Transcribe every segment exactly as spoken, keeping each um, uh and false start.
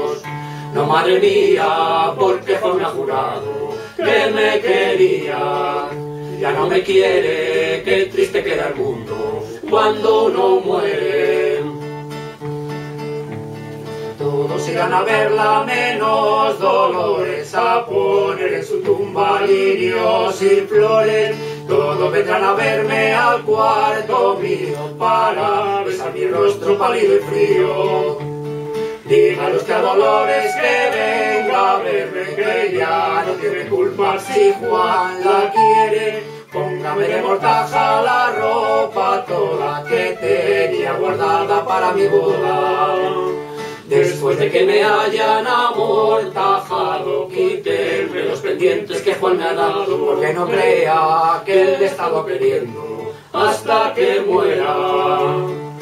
No, madre mía, porque fue un jurado que me quería. Ya no me quiere, qué triste queda el mundo cuando uno muere. Todos irán a verla menos Dolores, a poner en su tumba lirios y flores. Todos vendrán a verme al cuarto mío para besar mi rostro pálido y frío. Dígalos que a Dolores que venga a verme, que ya no tiene culpa si Juan la quiere. Póngame de mortaja la ropa toda que tenía guardada para mi boda. Después de que me hayan amortajado, quítenme los pendientes que Juan me ha dado, porque no crea que él le he estado queriendo hasta que muera.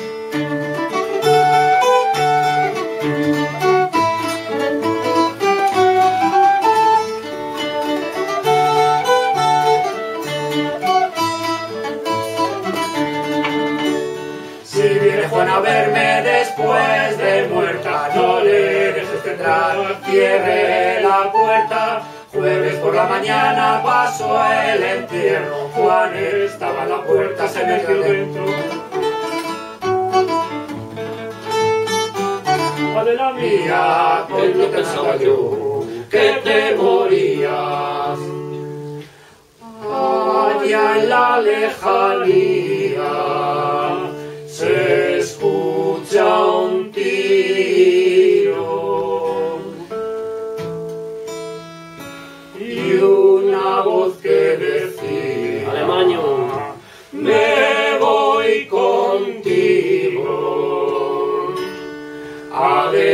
Si viene Juan a verme después de muerta, no le dejes entrar, cierre la puerta. Jueves por la mañana pasó el entierro, Juan estaba en la puerta, se metió dentro. Adela mía, pues no pensaba yo que te morías. Allá en la lejanía se escucha un tiro y una voz que decía: Alemaño, me voy contigo. Ade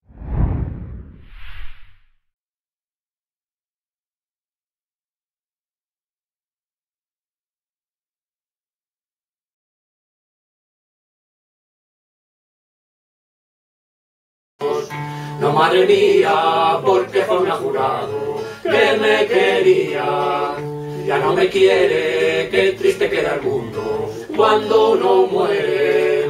No, madre mía, porque fue un jurado que me quería. Ya no me quiere, qué triste queda el mundo cuando uno muere.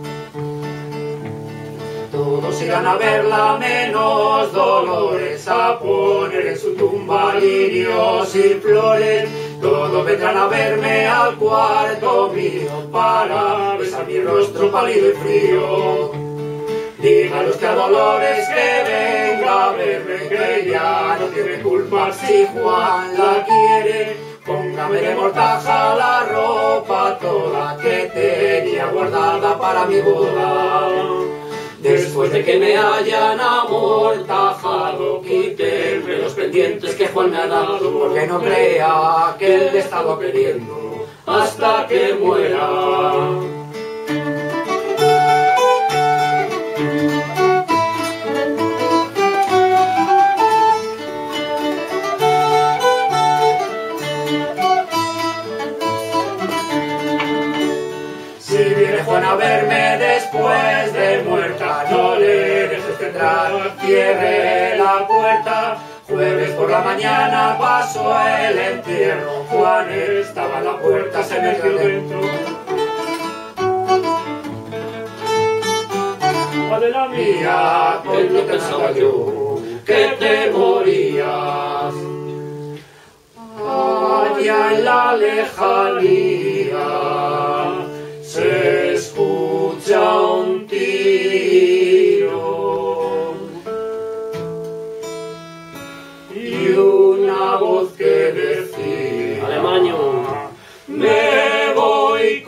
Todos irán a verla menos Dolores, a poner en su tumba lirios y flores. Todos vendrán a verme al cuarto mío para besar mi rostro pálido y frío. Dígalos que a Dolores que venga a verme, que ya no tiene culpa si Juan la quiere. Póngame de mortaja la ropa toda que tenía guardada para mi boda. Después de que me hayan amortajado, quítenme los pendientes que Juan me ha dado, porque no crea que él le he estado queriendo hasta que muera. Juan a verme después de muerta, no le dejes entrar, cierre la puerta. Jueves por la mañana pasó el entierro, Juan estaba en la puerta, se metió dentro. Adela mía, pues no pensaba yo que te morías. Allá en la lejanía se escucha un tiro y una voz que decía: Alemaño, me voy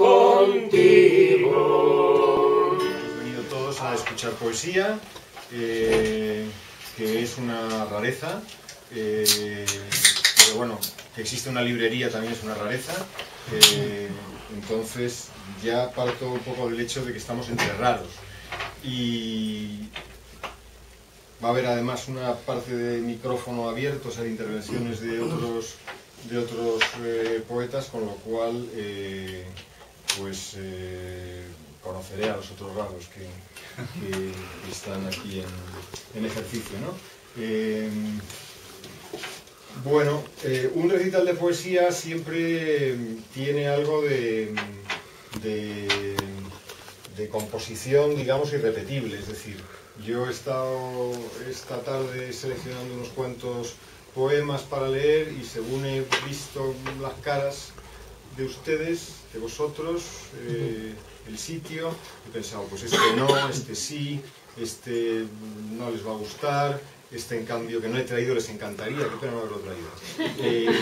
contigo. Bienvenidos todos a escuchar poesía, eh, que es una rareza, eh, pero bueno, que existe una librería también es una rareza. Eh, entonces ya parto un poco del hecho de que estamos entre raros, y va a haber además una parte de micrófono abierto, o sea, de intervenciones de otros, de otros eh, poetas, con lo cual eh, pues eh, conoceré a los otros raros que, que están aquí en, en ejercicio, ¿no? Eh, Bueno, eh, un recital de poesía siempre tiene algo de, de, de composición, digamos, irrepetible, es decir, Yo he estado esta tarde seleccionando unos cuantos poemas para leer y según he visto las caras de ustedes, de vosotros, eh, el sitio, he pensado, pues este no, este sí, este no les va a gustar, este en cambio que no he traído les encantaría, qué pena no haberlo traído. Eh,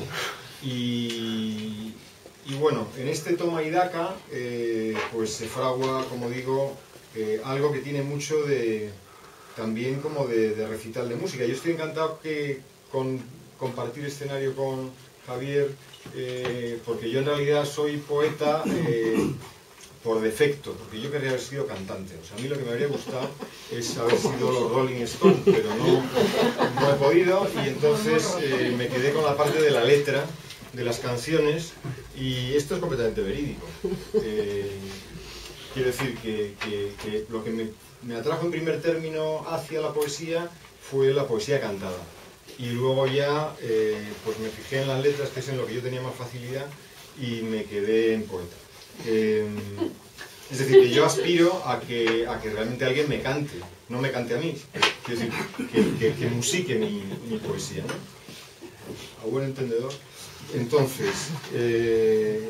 y, y bueno, en este toma y daca, eh, pues se fragua, como digo, eh, algo que tiene mucho de, también como de, de recital de música. Yo estoy encantado que con compartir escenario con Javier, eh, porque yo en realidad soy poeta eh, por defecto, porque yo querría haber sido cantante. O sea, a mí lo que me habría gustado es haber sido los Rolling Stones, pero no, no he podido, y entonces eh, me quedé con la parte de la letra de las canciones, y esto es completamente verídico. Eh, quiero decir que, que, que lo que me, me atrajo en primer término hacia la poesía fue la poesía cantada. Y luego ya eh, pues me fijé en las letras, que es en lo que yo tenía más facilidad, y me quedé en poeta. Eh, es decir, que yo aspiro a que, a que realmente alguien me cante, no me cante a mí, es decir, que, que, que musique mi, mi poesía, ¿no? A buen entendedor. Entonces, eh,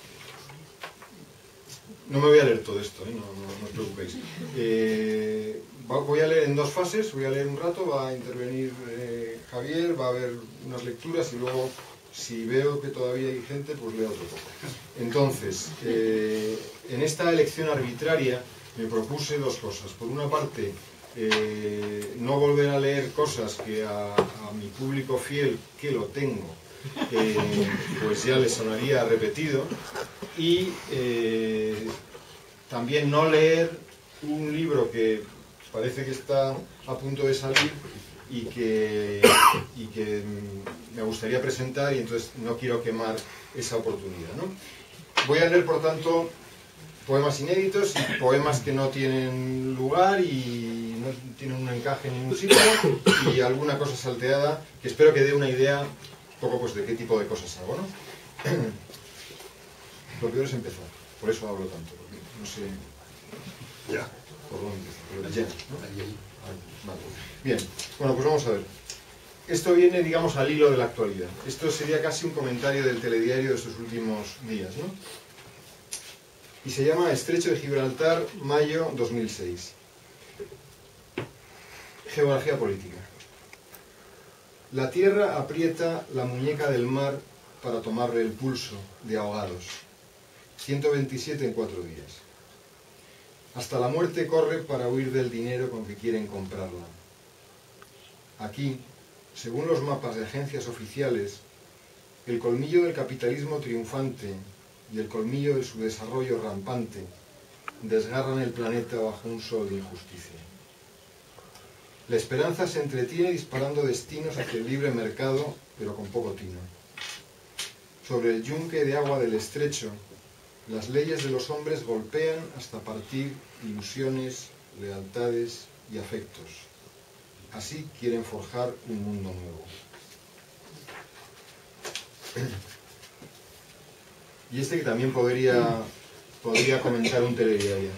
no me voy a leer todo esto, ¿eh? no, no, no os preocupéis. Eh, voy a leer en dos fases, voy a leer un rato, va a intervenir eh, Javier, va a haber unas lecturas y luego, si veo que todavía hay gente, pues leo otro poco. Entonces, eh, en esta elección arbitraria me propuse dos cosas. Por una parte, eh, no volver a leer cosas que a, a mi público fiel, que lo tengo, eh, pues ya les sonaría repetido. Y eh, también no leer un libro que parece que está a punto de salir y que, y que me gustaría presentar, y entonces no quiero quemar esa oportunidad, ¿no? Voy a leer, por tanto, poemas inéditos y poemas que no tienen lugar y no tienen un encaje en ningún sitio, y alguna cosa salteada que espero que dé una idea un poco pues de qué tipo de cosas hago, ¿no? Lo peor es empezar, por eso hablo tanto, porque no sé ya por dónde empezar, pero ya, ¿no? Vale. Bien, bueno, pues vamos a ver. Esto viene, digamos, al hilo de la actualidad. Esto sería casi un comentario del telediario de estos últimos días, ¿no? Y se llama Estrecho de Gibraltar, mayo dos mil seis. Geografía política. La tierra aprieta la muñeca del mar para tomarle el pulso, de ahogados. ciento veintisiete en cuatro días. Hasta la muerte corre para huir del dinero con que quieren comprarla. Aquí, según los mapas de agencias oficiales, el colmillo del capitalismo triunfante y el colmillo de su desarrollo rampante desgarran el planeta bajo un sol de injusticia. La esperanza se entretiene disparando destinos hacia el libre mercado, pero con poco tino. Sobre el yunque de agua del estrecho, las leyes de los hombres golpean hasta partir ilusiones, lealtades y afectos. Así quieren forjar un mundo nuevo. Y este que también podría, podría comentar un telediario.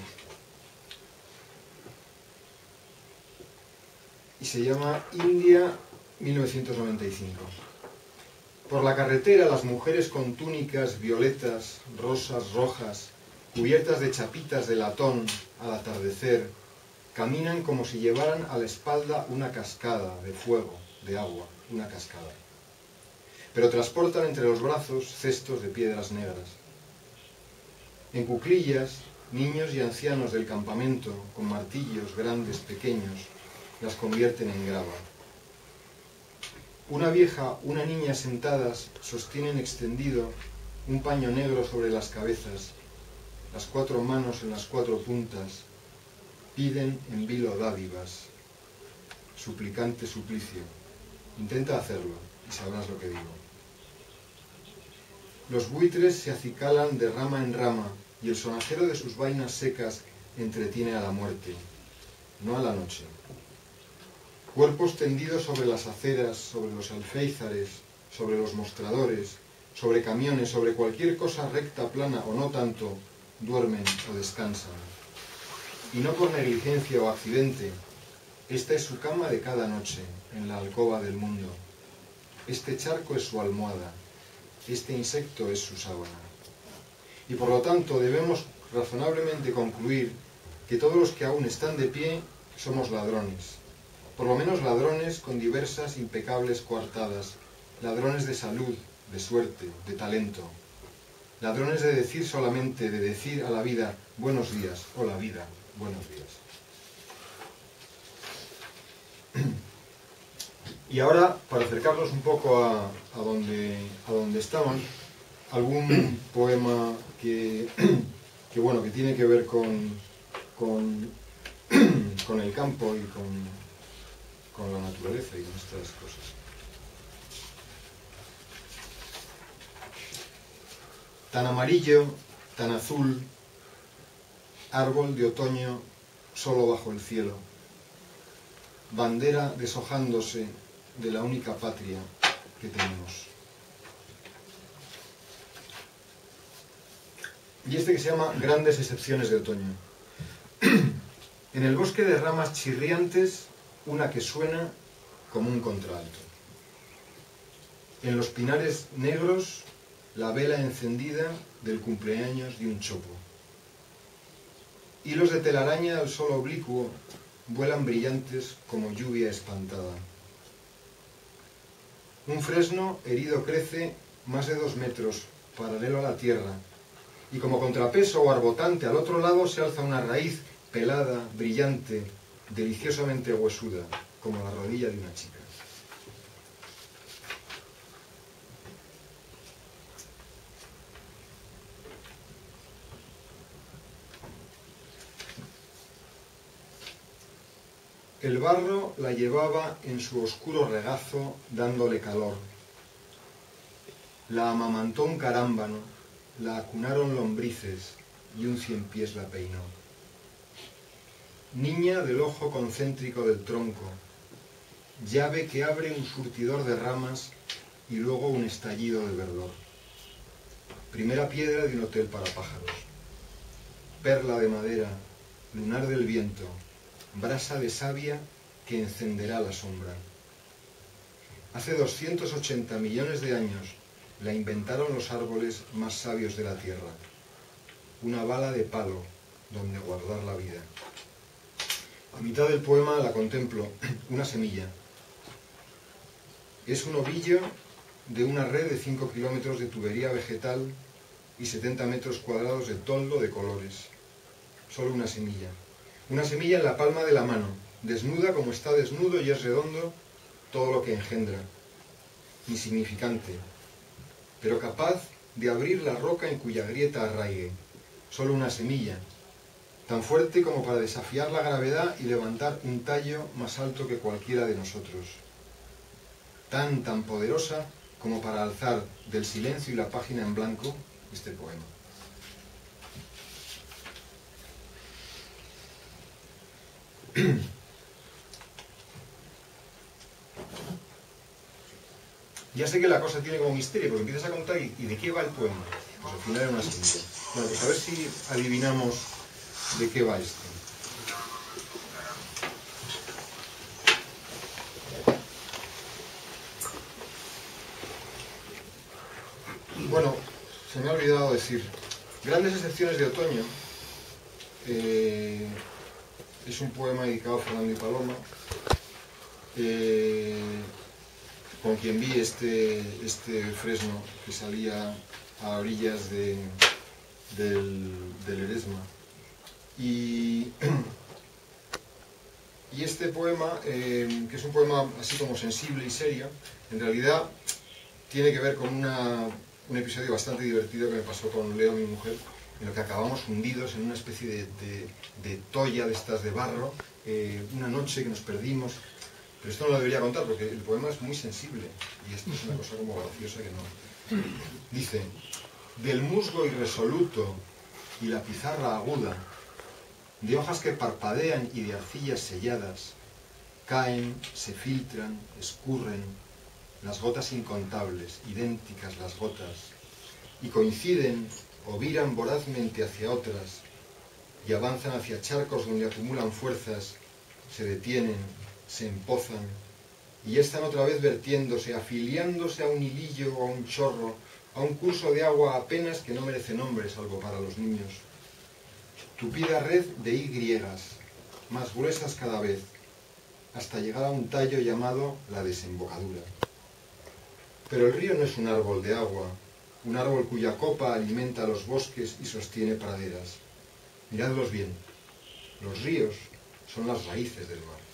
Y se llama India mil novecientos noventa y cinco. Por la carretera las mujeres con túnicas violetas, rosas, rojas, cubiertas de chapitas de latón al atardecer, caminan como si llevaran a la espalda una cascada de fuego, de agua, una cascada. Pero transportan entre los brazos cestos de piedras negras. En cuclillas, niños y ancianos del campamento, con martillos grandes, pequeños, las convierten en grava. Una vieja, una niña sentadas sostienen extendido un paño negro sobre las cabezas, las cuatro manos en las cuatro puntas, piden en vilo dádivas. Suplicante suplicio. Intenta hacerlo y sabrás lo que digo. Los buitres se acicalan de rama en rama y el sonajero de sus vainas secas entretiene a la muerte, no a la noche. Cuerpos tendidos sobre las aceras, sobre los alféizares, sobre los mostradores, sobre camiones, sobre cualquier cosa recta, plana o no tanto, duermen o descansan. y no por negligencia o accidente. Esta es su cama de cada noche, en la alcoba del mundo. Este charco es su almohada, este insecto es su sábana. Y por lo tanto debemos razonablemente concluir que todos los que aún están de pie somos ladrones, por lo menos ladrones con diversas impecables coartadas, ladrones de salud, de suerte, de talento, ladrones de decir solamente, de decir a la vida buenos días, o la vida, buenos días. Y ahora, para acercarnos un poco a, a, donde, a donde estamos, algún poema que, que, bueno, que tiene que ver con, con, con el campo y con, con la naturaleza y con estas cosas. Tan amarillo, tan azul, árbol de otoño solo bajo el cielo, bandera deshojándose de la única patria que tenemos. Y este que se llama Grandes excepciones de otoño. En el bosque de ramas chirriantes, una que suena como un contralto. En los pinares negros, la vela encendida del cumpleaños de un chopo. Hilos de telaraña al sol oblicuo vuelan brillantes como lluvia espantada. Un fresno herido crece más de dos metros, paralelo a la tierra, y como contrapeso o arbotante al otro lado se alza una raíz pelada, brillante, deliciosamente huesuda, como la rodilla de una chica. El barro la llevaba en su oscuro regazo dándole calor. La amamantó un carámbano, la acunaron lombrices y un cien pies la peinó. Niña del ojo concéntrico del tronco, llave que abre un surtidor de ramas y luego un estallido de verdor. Primera piedra de un hotel para pájaros. Perla de madera, lunar del viento, brasa de savia que encenderá la sombra. Hace doscientos ochenta millones de años la inventaron los árboles más sabios de la tierra. Una bala de palo donde guardar la vida. A mitad del poema la contemplo, una semilla. Es un ovillo de una red de cinco kilómetros de tubería vegetal y setenta metros cuadrados de toldo de colores. Solo una semilla. Una semilla en la palma de la mano, desnuda como está desnudo y es redondo todo lo que engendra. Insignificante, pero capaz de abrir la roca en cuya grieta arraigue. Solo una semilla, tan fuerte como para desafiar la gravedad y levantar un tallo más alto que cualquiera de nosotros. Tan, tan poderosa como para alzar del silencio y la página en blanco este poema. Ya sé que la cosa tiene como misterio, porque empiezas a contar y, y ¿de qué va el poema? Pues al final era una semilla. Bueno, pues a ver si adivinamos de qué va esto. Bueno, se me ha olvidado decir. Grandes excepciones de otoño. Eh, es un poema dedicado a Fernando y Paloma. Eh, con quien vi este, este fresno que salía a orillas de, del, del Eresma. Y, y este poema, eh, que es un poema así como sensible y serio, en realidad tiene que ver con una, un episodio bastante divertido que me pasó con Leo, mi mujer, en lo que acabamos hundidos en una especie de, de, de tolla de estas de barro, eh, una noche que nos perdimos. Pero esto no lo debería contar porque el poema es muy sensible y esto es una cosa como graciosa que no. Dice: del musgo irresoluto y la pizarra aguda, de hojas que parpadean y de arcillas selladas, caen, se filtran, escurren, las gotas incontables, idénticas las gotas, y coinciden o viran vorazmente hacia otras, y avanzan hacia charcos donde acumulan fuerzas, se detienen, se empozan y ya están otra vez vertiéndose, afiliándose a un hilillo o a un chorro, a un curso de agua apenas que no merece nombre salvo para los niños. Tupida red de Y, más gruesas cada vez, hasta llegar a un tallo llamado la desembocadura. Pero el río no es un árbol de agua, un árbol cuya copa alimenta los bosques y sostiene praderas. Miradlos bien, los ríos son las raíces del mar.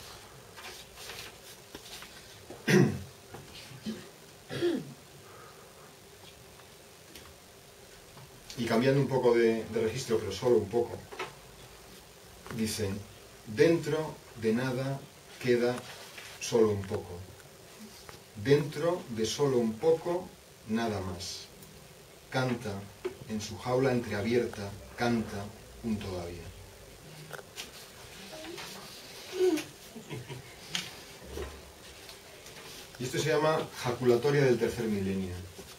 Y cambiando un poco de, de registro, pero solo un poco, dicen, dentro de nada queda solo un poco. Dentro de solo un poco, nada más. Canta, en su jaula entreabierta, canta un todavía. Y esto se llama jaculatoria del tercer milenio.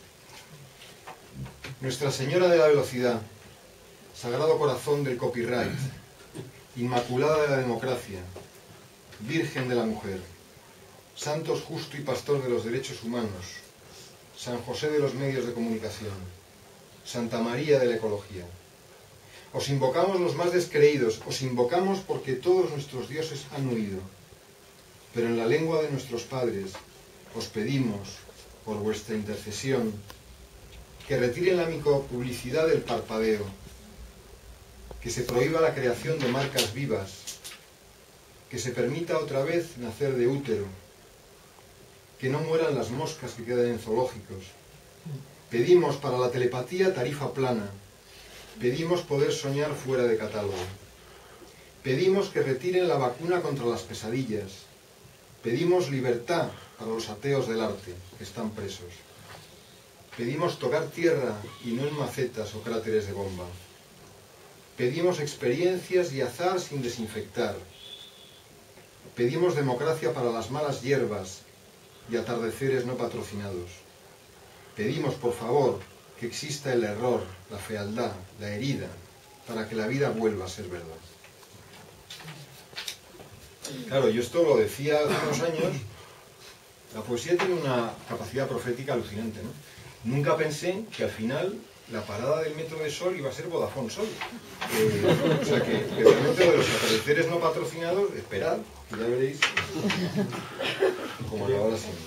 Nuestra Señora de la Velocidad, Sagrado Corazón del Copyright, Inmaculada de la Democracia, Virgen de la Mujer, Santos Justo y Pastor de los Derechos Humanos, San José de los Medios de Comunicación, Santa María de la Ecología. Os invocamos los más descreídos, os invocamos porque todos nuestros dioses han huido, pero en la lengua de nuestros padres os pedimos, por vuestra intercesión, que retiren la micropublicidad del parpadeo, que se prohíba la creación de marcas vivas, que se permita otra vez nacer de útero, que no mueran las moscas que quedan en zoológicos. Pedimos para la telepatía tarifa plana, pedimos poder soñar fuera de catálogo, pedimos que retiren la vacuna contra las pesadillas, pedimos libertad para los ateos del arte que están presos. Pedimos tocar tierra y no en macetas o cráteres de bomba. Pedimos experiencias y azar sin desinfectar. Pedimos democracia para las malas hierbas y atardeceres no patrocinados. Pedimos, por favor, que exista el error, la fealdad, la herida, para que la vida vuelva a ser verdad. Claro, yo esto lo decía hace unos años. La poesía tiene una capacidad profética alucinante, ¿no? Nunca pensé que al final la parada del metro de Sol iba a ser Vodafone Sol. Eh, o sea que, que realmente de los atardeceres no patrocinados, esperad, que ya veréis como la hora siempre.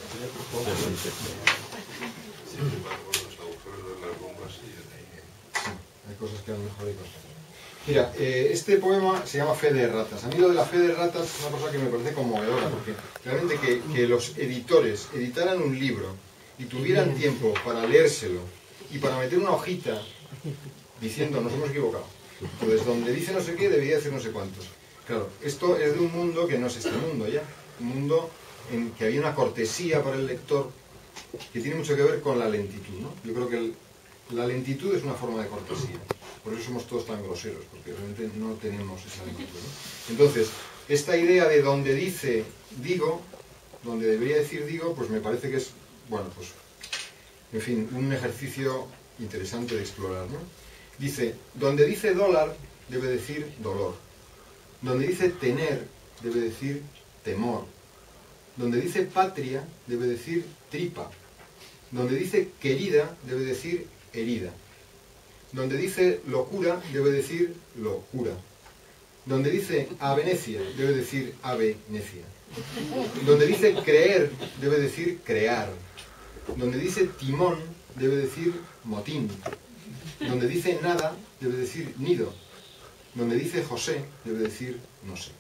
Hay cosas que a lo mejor hay cosas. Mira, eh, este poema se llama Fe de Ratas. A mí lo de la fe de ratas es una cosa que me parece conmovedora, porque realmente que, que los editores editaran un libro y tuvieran tiempo para leérselo y para meter una hojita diciendo nos hemos equivocado, pues donde dice no sé qué debería decir no sé cuántos. Claro, esto es de un mundo que no es este mundo ya, un mundo en que había una cortesía para el lector que tiene mucho que ver con la lentitud, ¿no? Yo creo que el, la lentitud es una forma de cortesía, por eso somos todos tan groseros, porque realmente no tenemos esa lentitud, ¿no? Entonces, esta idea de donde dice digo, donde debería decir digo, pues me parece que es, bueno, pues, en fin, un ejercicio interesante de explorar, ¿no? Dice, donde dice dólar, debe decir dolor. Donde dice tener, debe decir temor. Donde dice patria, debe decir tripa. Donde dice querida, debe decir herida. Donde dice locura, debe decir locura. Donde dice a Venecia, debe decir ave necia. Donde dice creer, debe decir crear. Donde dice timón, debe decir motín. Donde dice nada, debe decir nido. Donde dice José, debe decir no sé.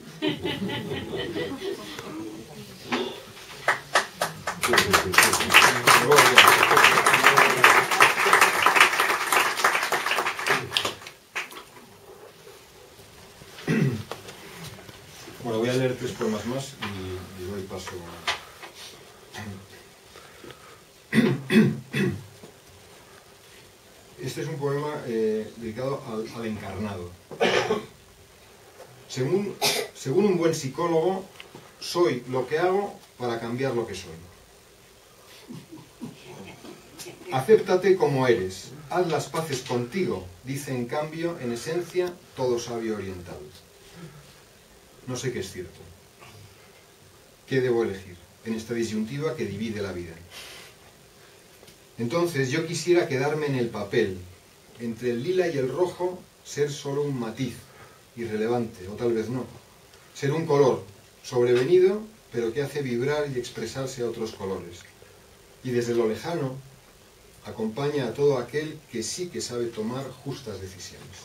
Bueno, voy a leer tres poemas más y, y doy paso a... Este es un poema eh, dedicado al, al encarnado. Según, según un buen psicólogo, soy lo que hago para cambiar lo que soy. Acéptate como eres, haz las paces contigo, dice en cambio, en esencia, todo sabio oriental. No sé qué es cierto. ¿Qué debo elegir en esta disyuntiva que divide la vida? Entonces yo quisiera quedarme en el papel, entre el lila y el rojo, ser solo un matiz, irrelevante, o tal vez no. Ser un color, sobrevenido, pero que hace vibrar y expresarse a otros colores. Y desde lo lejano, acompaña a todo aquel que sí que sabe tomar justas decisiones.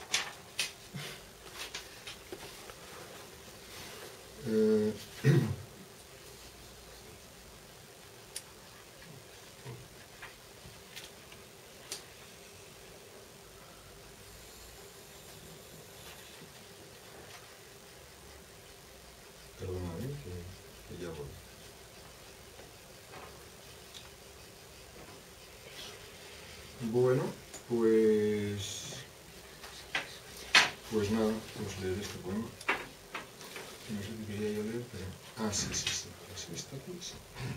Eh... Perdóname, que, que ya voy. Bueno, pues... Pues nada, vamos a leer este poema. No sé qué quería yo leer, pero... Ah, sí, sí, sí. ¿Sí está aquí? Sí.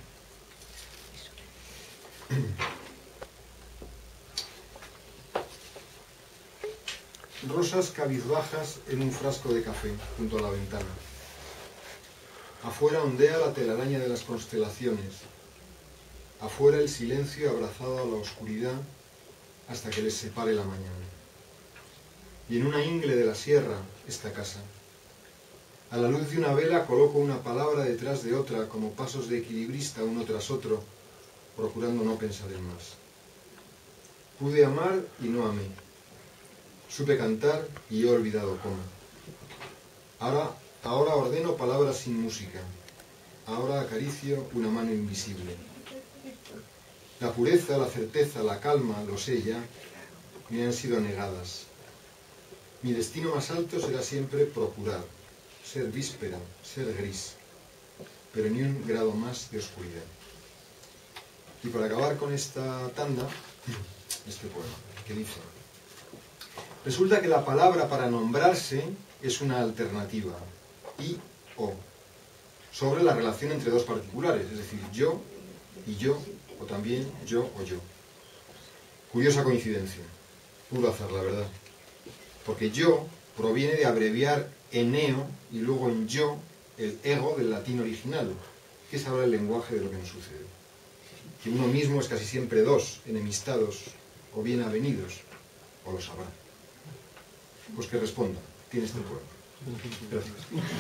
Rosas cabizbajas en un frasco de café, junto a la ventana. Afuera ondea la telaraña de las constelaciones. Afuera el silencio abrazado a la oscuridad hasta que les separe la mañana. Y en una ingle de la sierra, esta casa. A la luz de una vela coloco una palabra detrás de otra, como pasos de equilibrista uno tras otro, procurando no pensar en más. Pude amar y no amé. Supe cantar y he olvidado cómo. Ahora, ahora ordeno palabras sin música. Ahora acaricio una mano invisible. La pureza, la certeza, la calma, lo sé ya, me han sido negadas. Mi destino más alto será siempre procurar, ser víspera, ser gris, pero ni un grado más de oscuridad. Y para acabar con esta tanda, este poema, que dice: resulta que la palabra para nombrarse es una alternativa, y o, sobre la relación entre dos particulares, es decir, yo y yo, o también yo o yo. Curiosa coincidencia, puro azar, la verdad. Porque yo proviene de abreviar eneo y luego en yo el ego del latín original, que es ahora el lenguaje de lo que nos sucede. Que uno mismo es casi siempre dos, enemistados o bien avenidos, o lo sabrá. Pues que responda, tiene este poema. Gracias.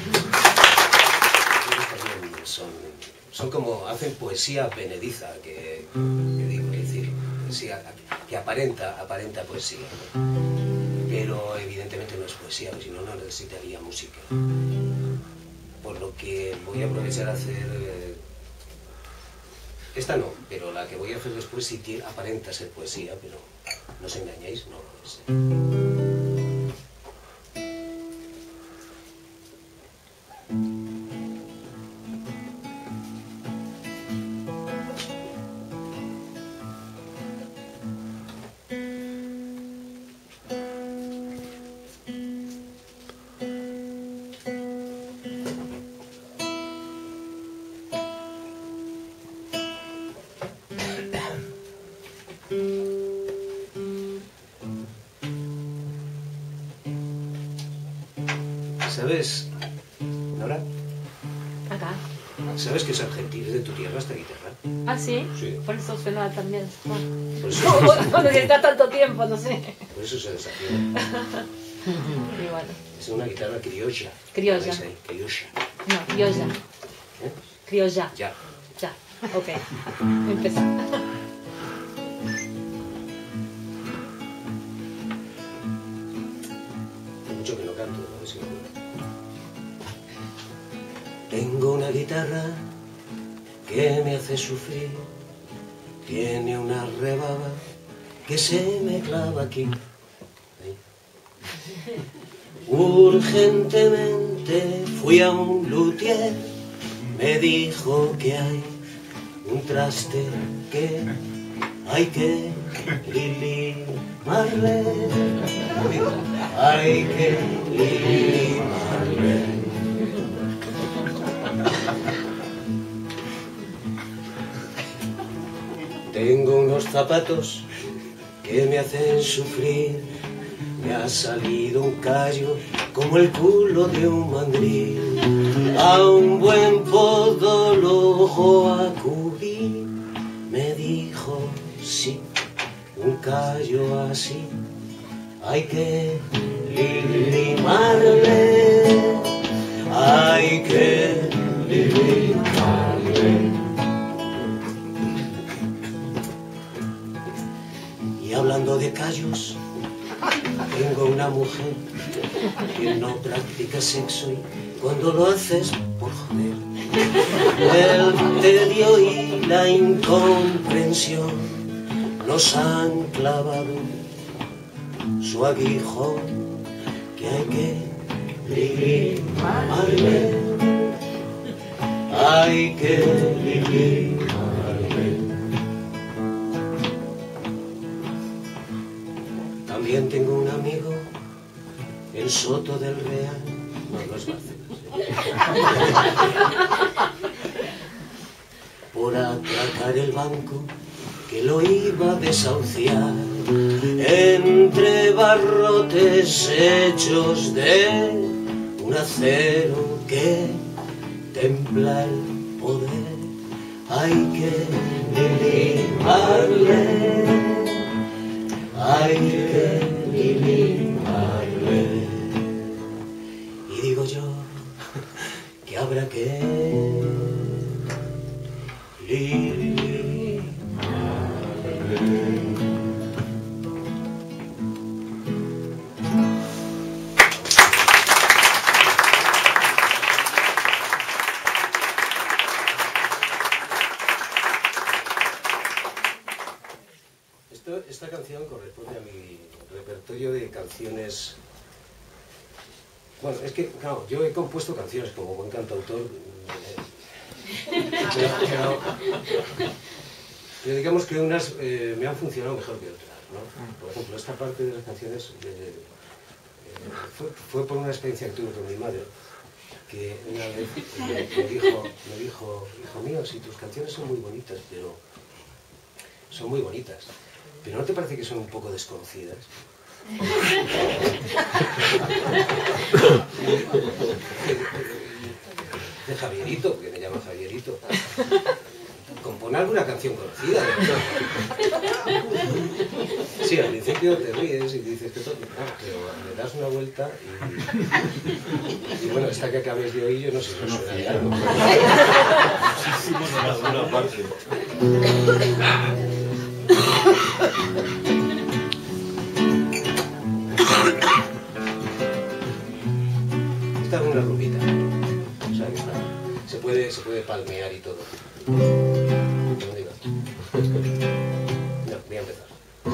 Son, son como, hacen poesía penediza, que, que digo, es decir, poesía que aparenta, aparenta poesía. Pero evidentemente no es poesía, si no, no necesitaría música. Por lo que voy a aprovechar a hacer... Eh, esta no, pero la que voy a hacer después sí que aparenta ser poesía, pero no os engañéis, no lo es. ¿Sabes, Nora? Acá. ¿Sabes que es argentino, es de tu tierra esta guitarra? ¿Ah, sí? Sí. Por eso suena también. Por eso, No, no necesita tanto tiempo, no sé. por eso se desafía. Y bueno. Es una guitarra criolla. Criolla. ¿Veis ahí? Criolla. No, criolla. ¿Eh? Criolla. Ya. Ya. Ok. Empezar. Hace mucho que no canto, a ver si me acuerdo. Tengo una guitarra que me hace sufrir. Tiene una rebaba que se me clava aquí. Ahí. Urgentemente fui a un luthier. Me dijo que hay un traste que hay que lilimarle. Hay que lilimarle. Tengo unos zapatos que que me hacen sufrir. Me ha salido un callo como el culo de un mandril. A un buen podólogo acudí, me dijo sí, un callo así hay que limarle, hay que limarle. Y hablando de callos, tengo una mujer que no practica sexo y cuando lo haces por joder, el tedio y la incomprensión nos han clavado su aguijón que hay que limarle, hay que limarle. También tengo un amigo en Soto del Real, no, no es Barcelona, por atracar el banco que lo iba a desahuciar, entre barrotes hechos de un acero que templa el poder, hay que limarle, hay que limarle. Y digo yo que habrá que limarle. Esto, esta canción corresponde a mi repertorio de canciones. Bueno, es que, claro, yo he compuesto canciones como buen cantautor, eh, pero, pero, pero digamos que unas eh, me han funcionado mejor que otras, ¿no? Por ejemplo, esta parte de las canciones eh, eh, fue, fue por una experiencia que tuve con mi madre, que una vez eh, me, dijo, me dijo, hijo mío, si tus canciones son muy bonitas, pero son muy bonitas, pero ¿no te parece que son un poco desconocidas? De Javierito, porque me llama Javierito. Compone alguna canción conocida. Sí, al principio te ríes y dices que todo, ah, pero le das una vuelta y, y bueno, esta que acabes de oír yo no sé si no suena de algo. En alguna parte. Esta es una rumbita, o sea que está, se puede, se puede palmear y todo. No digas. No, voy a empezar.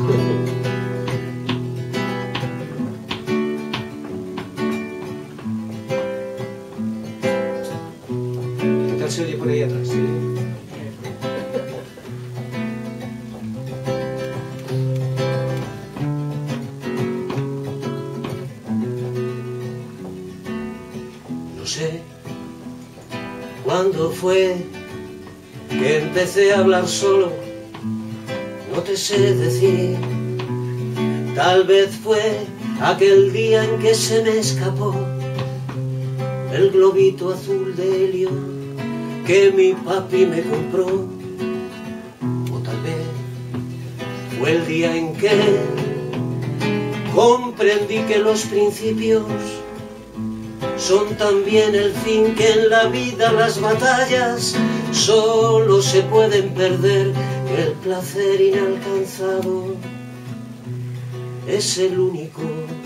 ¿Qué tal se oye por ahí atrás? ¿Sí? ¿Cuándo fue que empecé a hablar solo? No te sé decir. Tal vez fue aquel día en que se me escapó el globito azul de helio que mi papi me compró. O tal vez fue el día en que comprendí que los principios son también el fin, que en la vida las batallas solo se pueden perder, que el placer inalcanzado es el único,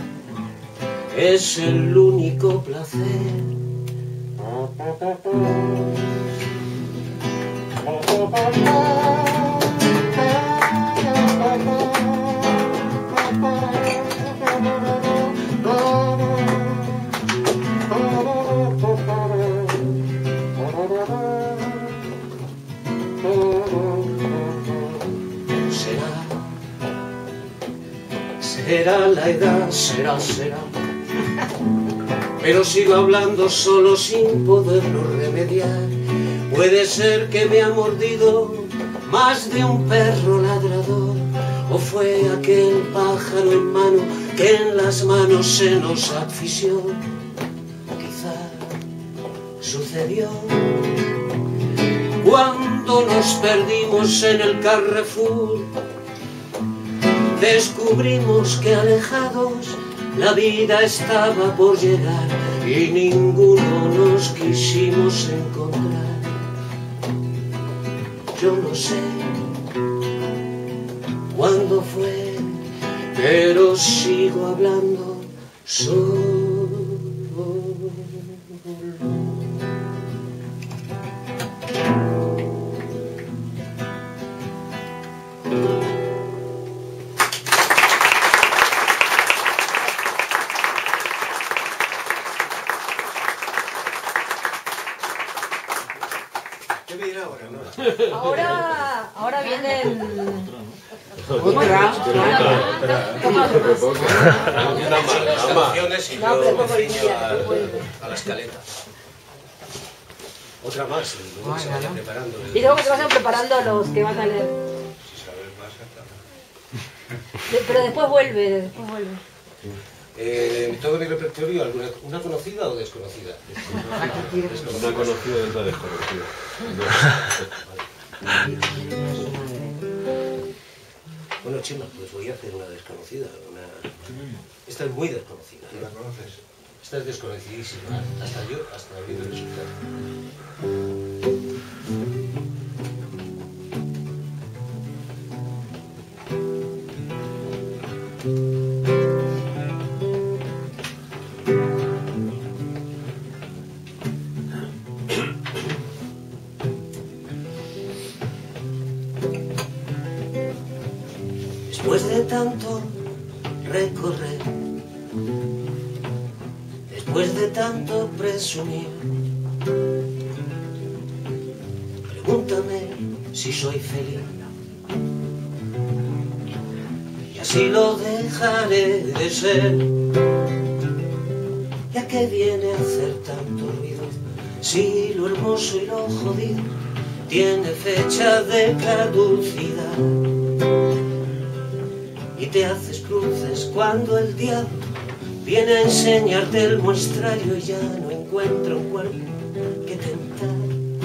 es el único placer. Será la edad, será, será, pero sigo hablando solo sin poderlo remediar. Puede ser que me ha mordido más de un perro ladrador, ¿O fue aquel pájaro en mano que en las manos se nos asfixió? Quizá sucedió cuando nos perdimos en el Carrefour. Descubrimos que alejados la vida estaba por llegar y ninguno nos quisimos encontrar. Yo no sé cuándo fue, pero sigo hablando solo. ¿Qué viene ahora? No? Ahora, ahora vienen... Otra. Las canciones y No, pero yo poco me el ciño día, al- que vuelve. a la escaleta. Otra más, y luego se vaya preparando. el- Y luego que se vayan preparando los que van a leer. De- Pero después vuelve, después vuelve. Eh, en todo mi repertorio, ¿alguna, ¿una conocida o desconocida? Una conocida y otra desconocida. Bueno, Chema, pues voy a hacer una desconocida. Una... Esta es muy desconocida. ¿La conoces? Esta es desconocidísima. Hasta yo, hasta el vídeo resultado. Después de tanto recorrer, después de tanto presumir, pregúntame si soy feliz, y así lo dejaré de ser. ¿Ya qué viene a hacer tanto ruido si lo hermoso y lo jodido tiene fecha de caducidad? Y te haces cruces cuando el diablo viene a enseñarte el muestrario y ya no encuentra un cuerpo que tentar.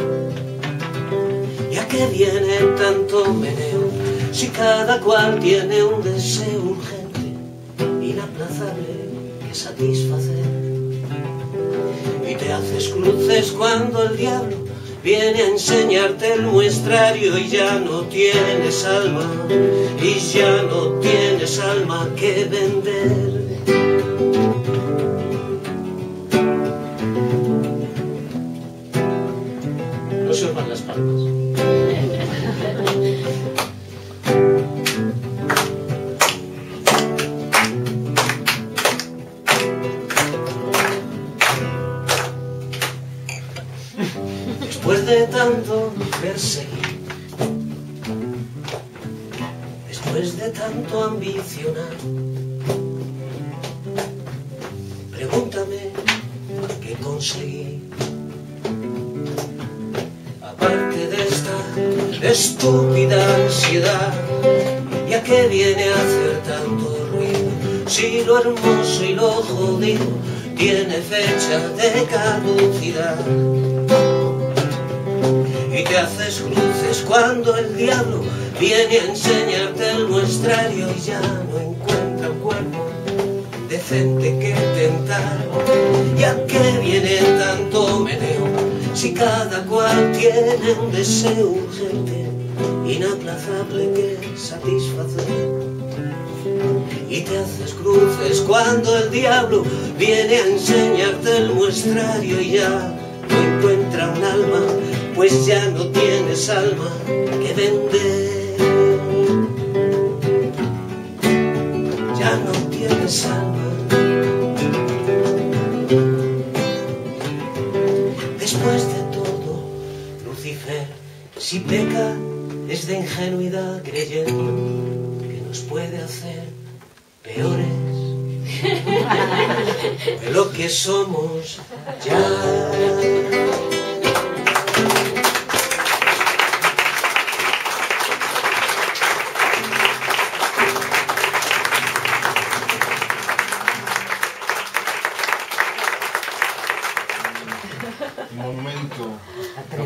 ¿Y a qué viene tanto meneo si cada cual tiene un deseo urgente, inaplazable que satisfacer? Y te haces cruces cuando el diablo viene a enseñarte el muestrario y ya no tienes alma, y ya no tienes alma que vender. No se os van las palmas. Después de tanto perseguir, después de tanto ambicionar, pregúntame qué conseguí. Aparte de esta estúpida ansiedad, ¿y a qué viene a hacer tanto ruido si lo hermoso y lo jodido tiene fecha de caducidad? Y te haces cruces cuando el diablo viene a enseñarte el muestrario y ya no encuentra un cuerpo decente que tentar. ¿Y a qué viene tanto meneo si cada cual tiene un deseo urgente, inaplazable que satisfacer? Y te haces cruces cuando el diablo viene a enseñarte el muestrario y ya no encuentra un alma, pues ya no tienes alma que vender. Ya no tienes alma. Después de todo, Lucifer, si peca, es de ingenuidad creyendo que nos puede hacer peores de lo que somos ya.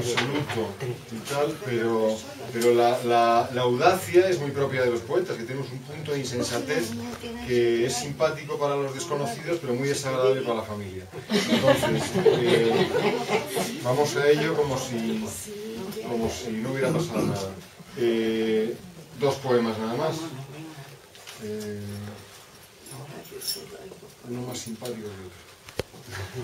absoluto y tal, pero, pero la, la, la audacia es muy propia de los poetas, que tenemos un punto de insensatez que es simpático para los desconocidos, pero muy desagradable para la familia. Entonces, eh, vamos a ello como si, como si no hubiera pasado nada. Eh, dos poemas nada más. Eh, uno más simpático que otro.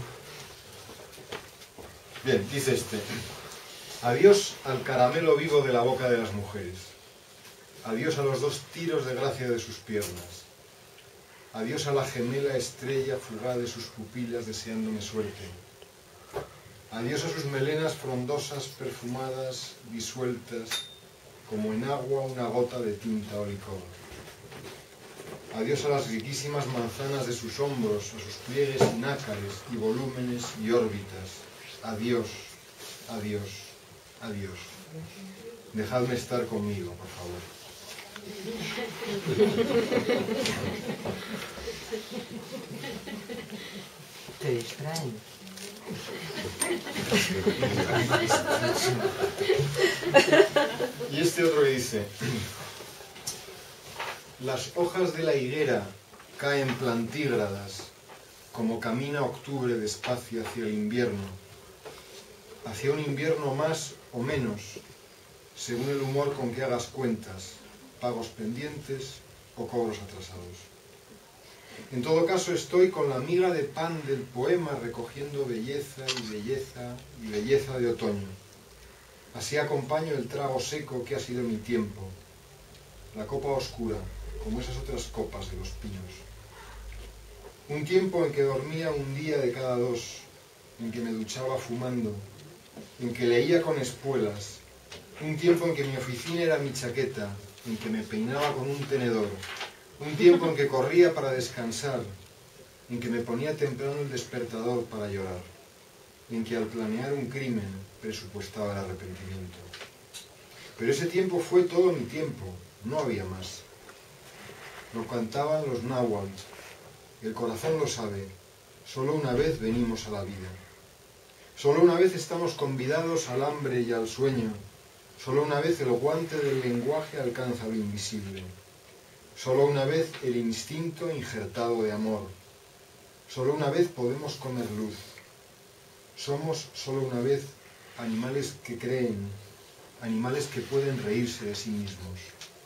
Bien, dice este: adiós al caramelo vivo de la boca de las mujeres, adiós a los dos tiros de gracia de sus piernas, adiós a la gemela estrella fugaz de sus pupilas deseándome suerte, adiós a sus melenas frondosas, perfumadas, disueltas, como en agua una gota de tinta o licor. Adiós a las riquísimas manzanas de sus hombros, a sus pliegues y nácares y volúmenes y órbitas. Adiós, adiós, adiós. Dejadme estar conmigo, por favor. Te distraen. Y este otro que dice: las hojas de la higuera caen plantígradas, como camina octubre despacio hacia el invierno, hacia un invierno más o menos, según el humor con que hagas cuentas, pagos pendientes o cobros atrasados. En todo caso estoy con la miga de pan del poema recogiendo belleza y belleza y belleza de otoño. Así acompaño el trago seco que ha sido mi tiempo, la copa oscura, como esas otras copas de los pinos. Un tiempo en que dormía un día de cada dos, en que me duchaba fumando, en que leía con espuelas, un tiempo en que mi oficina era mi chaqueta, en que me peinaba con un tenedor, un tiempo en que corría para descansar, en que me ponía temprano el despertador para llorar, en que al planear un crimen presupuestaba el arrepentimiento. Pero ese tiempo fue todo mi tiempo, no había más. Lo cantaban los náhuatl, el corazón lo sabe, solo una vez venimos a la vida. Solo una vez estamos convidados al hambre y al sueño, solo una vez el guante del lenguaje alcanza lo invisible, solo una vez el instinto injertado de amor, solo una vez podemos comer luz, somos solo una vez animales que creen, animales que pueden reírse de sí mismos.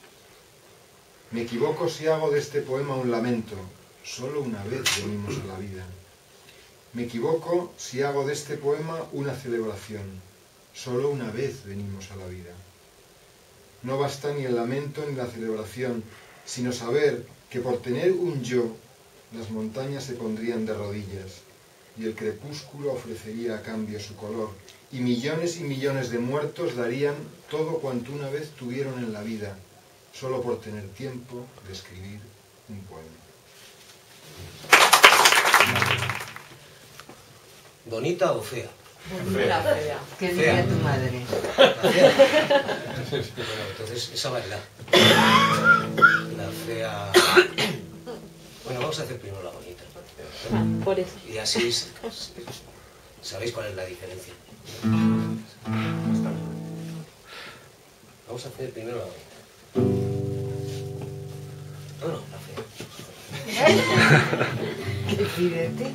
Me equivoco si hago de este poema un lamento, solo una vez venimos a la vida. Me equivoco si hago de este poema una celebración, solo una vez venimos a la vida. No basta ni el lamento ni la celebración, sino saber que por tener un yo, las montañas se pondrían de rodillas, y el crepúsculo ofrecería a cambio su color, y millones y millones de muertos darían todo cuanto una vez tuvieron en la vida, solo por tener tiempo de escribir un poema. ¿Bonita o fea? Bonita, fea. ¿Qué diría tu madre? ¿La fea? Bueno, entonces esa va a la. La fea... Bueno, vamos a hacer primero la bonita. Ah, por eso. Y así sabéis cuál es la diferencia. Vamos a hacer primero la bonita. No, no, la fea. Decídete.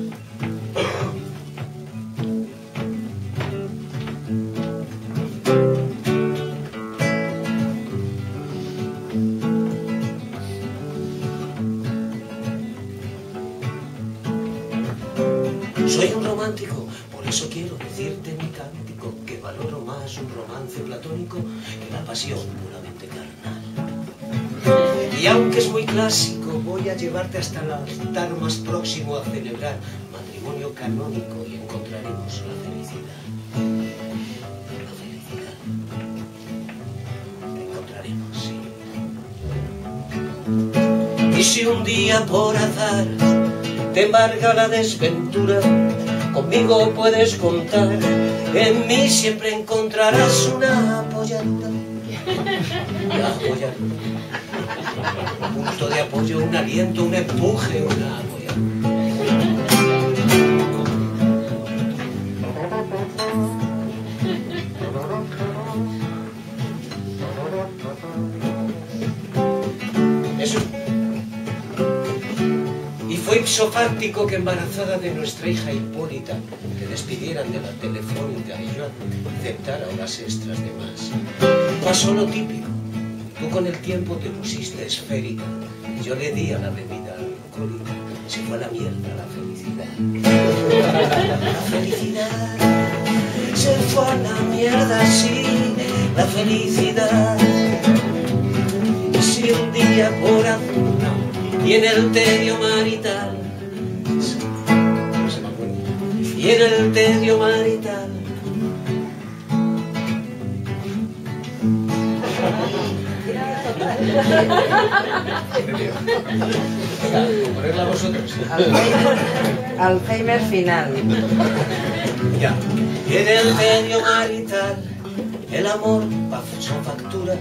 Soy un romántico, por eso quiero decirte mi cántico, que valoro más un romance platónico que la pasión puramente carnal. Y aunque es muy clásico, voy a llevarte hasta el altar más próximo a celebrar matrimonio canónico y encontraremos la felicidad. La felicidad. La encontraremos, sí. Y si un día por azar te embarga la desventura, conmigo puedes contar, en mí siempre encontrarás una apoyadura. Una apoyadura. Un punto de apoyo, un aliento, un empuje, una apoyadura. Fue ipso fáctico que embarazada de nuestra hija Hipólita te despidieran de la telefónica y yo aceptara horas extras de más. Pasó lo típico. Tú con el tiempo te pusiste esférica y yo le di a la bebida alcohólica. Se fue a la mierda la felicidad. La felicidad se fue a la mierda, sí, la felicidad. Si un día por azul y en el tedio marital, no se me acuerda, y en el tedio marital, ponerla vosotros. Alzheimer, Alzheimer final. Ya. Y en el tedio marital, el amor pasó factura.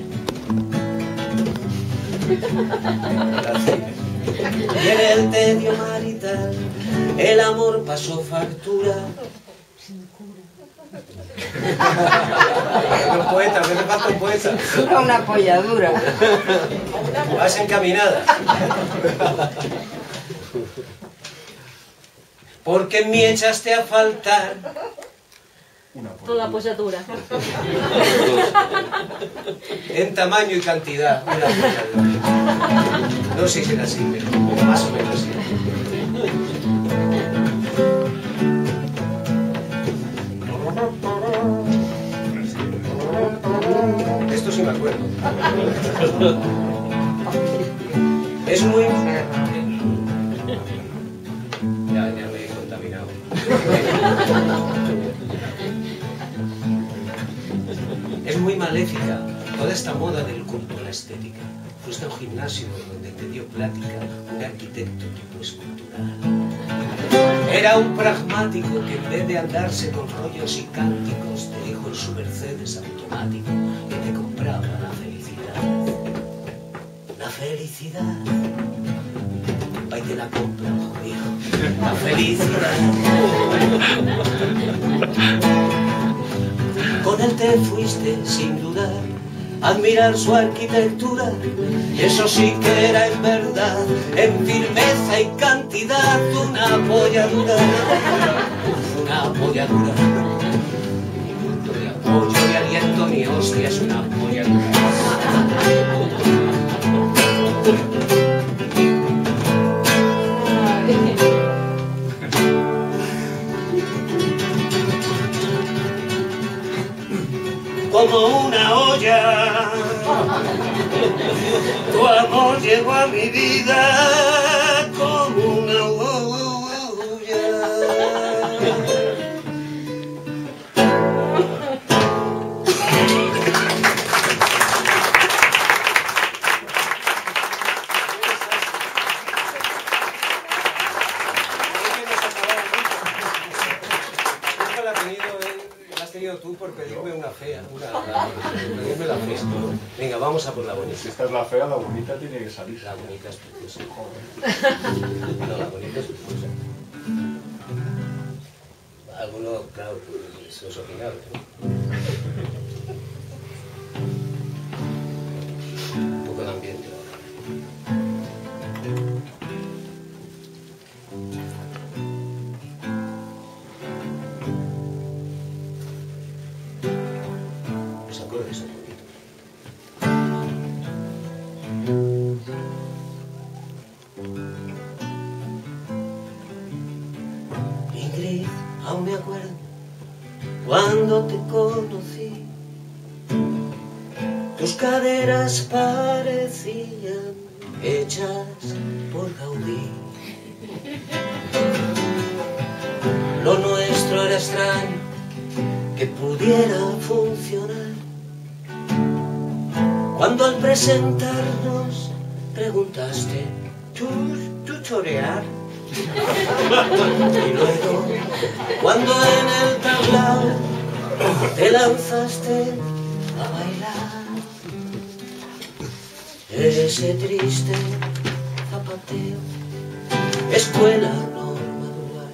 Y en el tedio marital, el amor pasó factura. Un poeta, me falta un poeta. Una apoyadura. Vas encaminada. Porque me echaste a faltar. Toda apoyatura. En tamaño y cantidad. Una apoyadura. No sé si era así, pero más o menos sí. Esto sí me acuerdo. Es muy... Ya, ya me he contaminado. Es muy maléfica toda esta moda del culto a la estética. Fuiste a un gimnasio donde te dio plática un arquitecto tipo escultural. Era un pragmático que en vez de andarse con rollos y cánticos te dijo en su Mercedes automático que te compraba la felicidad. La felicidad. Ahí te la compra, jodido. La felicidad. Con él te fuiste sin dudar a admirar su arquitectura. Eso sí que era en verdad, en firmeza y cantidad, una apoyadura. Una apoyadura. Ni punto de apoyo, ni aliento, ni hostia, es una apoyadura. Como una olla, tu amor llegó a mi vida como una olla. Tú por pedirme una fea, una, una, pedirme la fea. Venga, vamos a por la bonita. Si esta es la fea, la bonita tiene que salir. La bonita es preciosa. No, la bonita es preciosa. Alguno, claro, eso es opinable, ¿no? Un poco de ambiente ahora. Ingrid, aún me acuerdo cuando te conocí, tus caderas parecían hechas por Gaudí. Lo nuestro era extraño que pudiera funcionar. Cuando al presentarnos preguntaste, ¿tú, tú chorear? Y luego, cuando en el tablao te lanzaste a bailar, ese triste zapateo, escuela normal.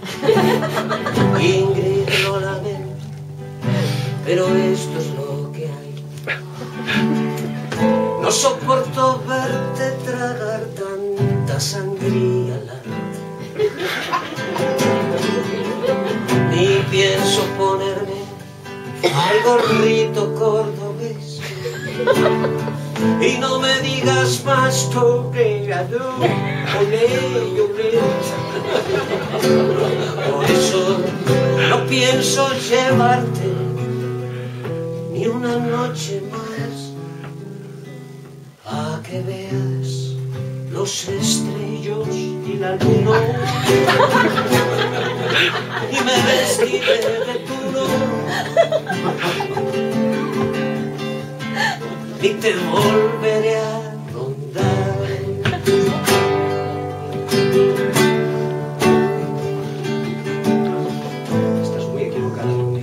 Ingrid, lo lamento, pero esto es lo que hay. No soporto verte tragar tanta sangría larga. Ni pienso ponerme al gorrito cordobés. Y no me digas más toreador, olé, olé. Por eso no pienso llevarte ni una noche más, a que veas los estrellos y la luna, y me vestiré de tuno y te volveré a rondar. Estás muy equivocada conmigo.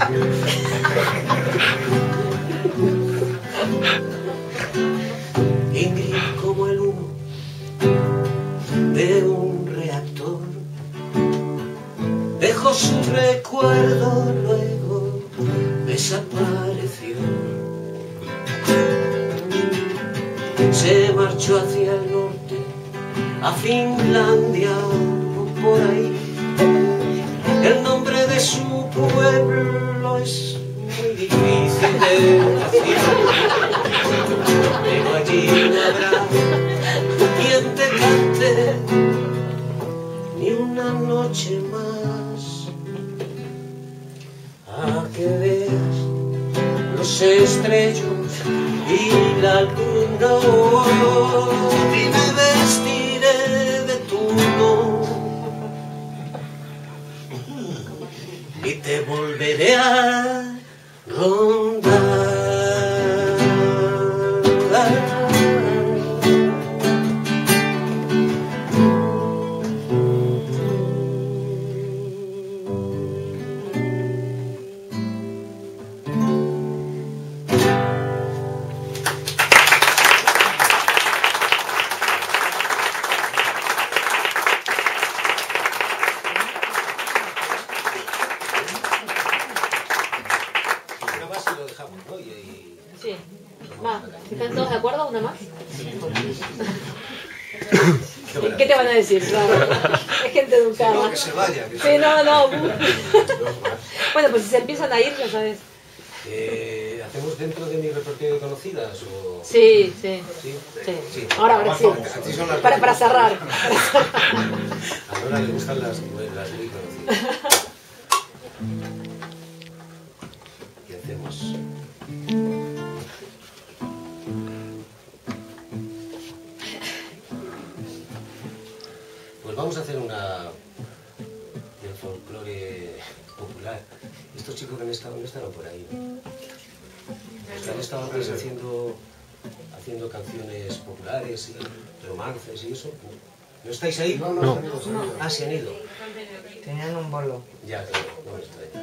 Ingrid como el humo de un reactor, dejó su recuerdo, luego desapareció. Se marchó hacia el norte, a Finlandia o por ahí. El nombre de su pueblo es muy difícil de decir, pero allí no habrá quien te cante ni una noche más, a que veas los estrellos y la luna, y me vestiré de tuno y te volveré a rondar. Sí. Va, ¿están todos de acuerdo? ¿Una más? ¿Qué te van a decir? Claro. Es gente educada. No, que se vaya. Que sí, se no, no. Bueno, pues si se empiezan a ir, ya sabes. Eh, ¿Hacemos dentro de mi repertorio de conocidas? O... Sí, sí. ¿Sí? Sí. Sí. Ahora, ahora sí. Para, para cerrar. A Nora le gustan las, las muy conocidas. ¿Qué hacemos? Pues vamos a hacer una del folclore popular. Estos chicos que han estado, no estaban por ahí, ¿no? Los que han estado pues, haciendo, haciendo canciones populares y romances y eso. ¿No estáis ahí? No, no, no. Ah, se han ido. Tenían un bolo. Ya, claro, no estoy.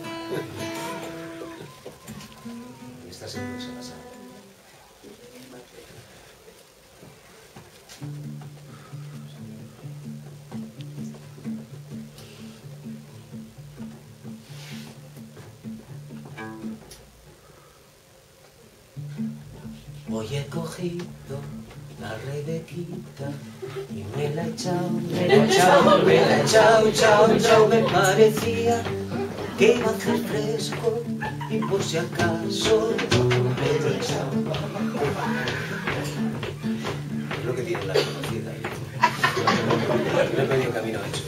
Esta se puede pasar. Hoy he cogido la rebequita y me la he echado, me la he echado, me la he echado, chao, chao. Me parecía que iba a hacer fresco y por si acaso me lo he echado. Es lo que tiene la conocida. No he medio camino hecho.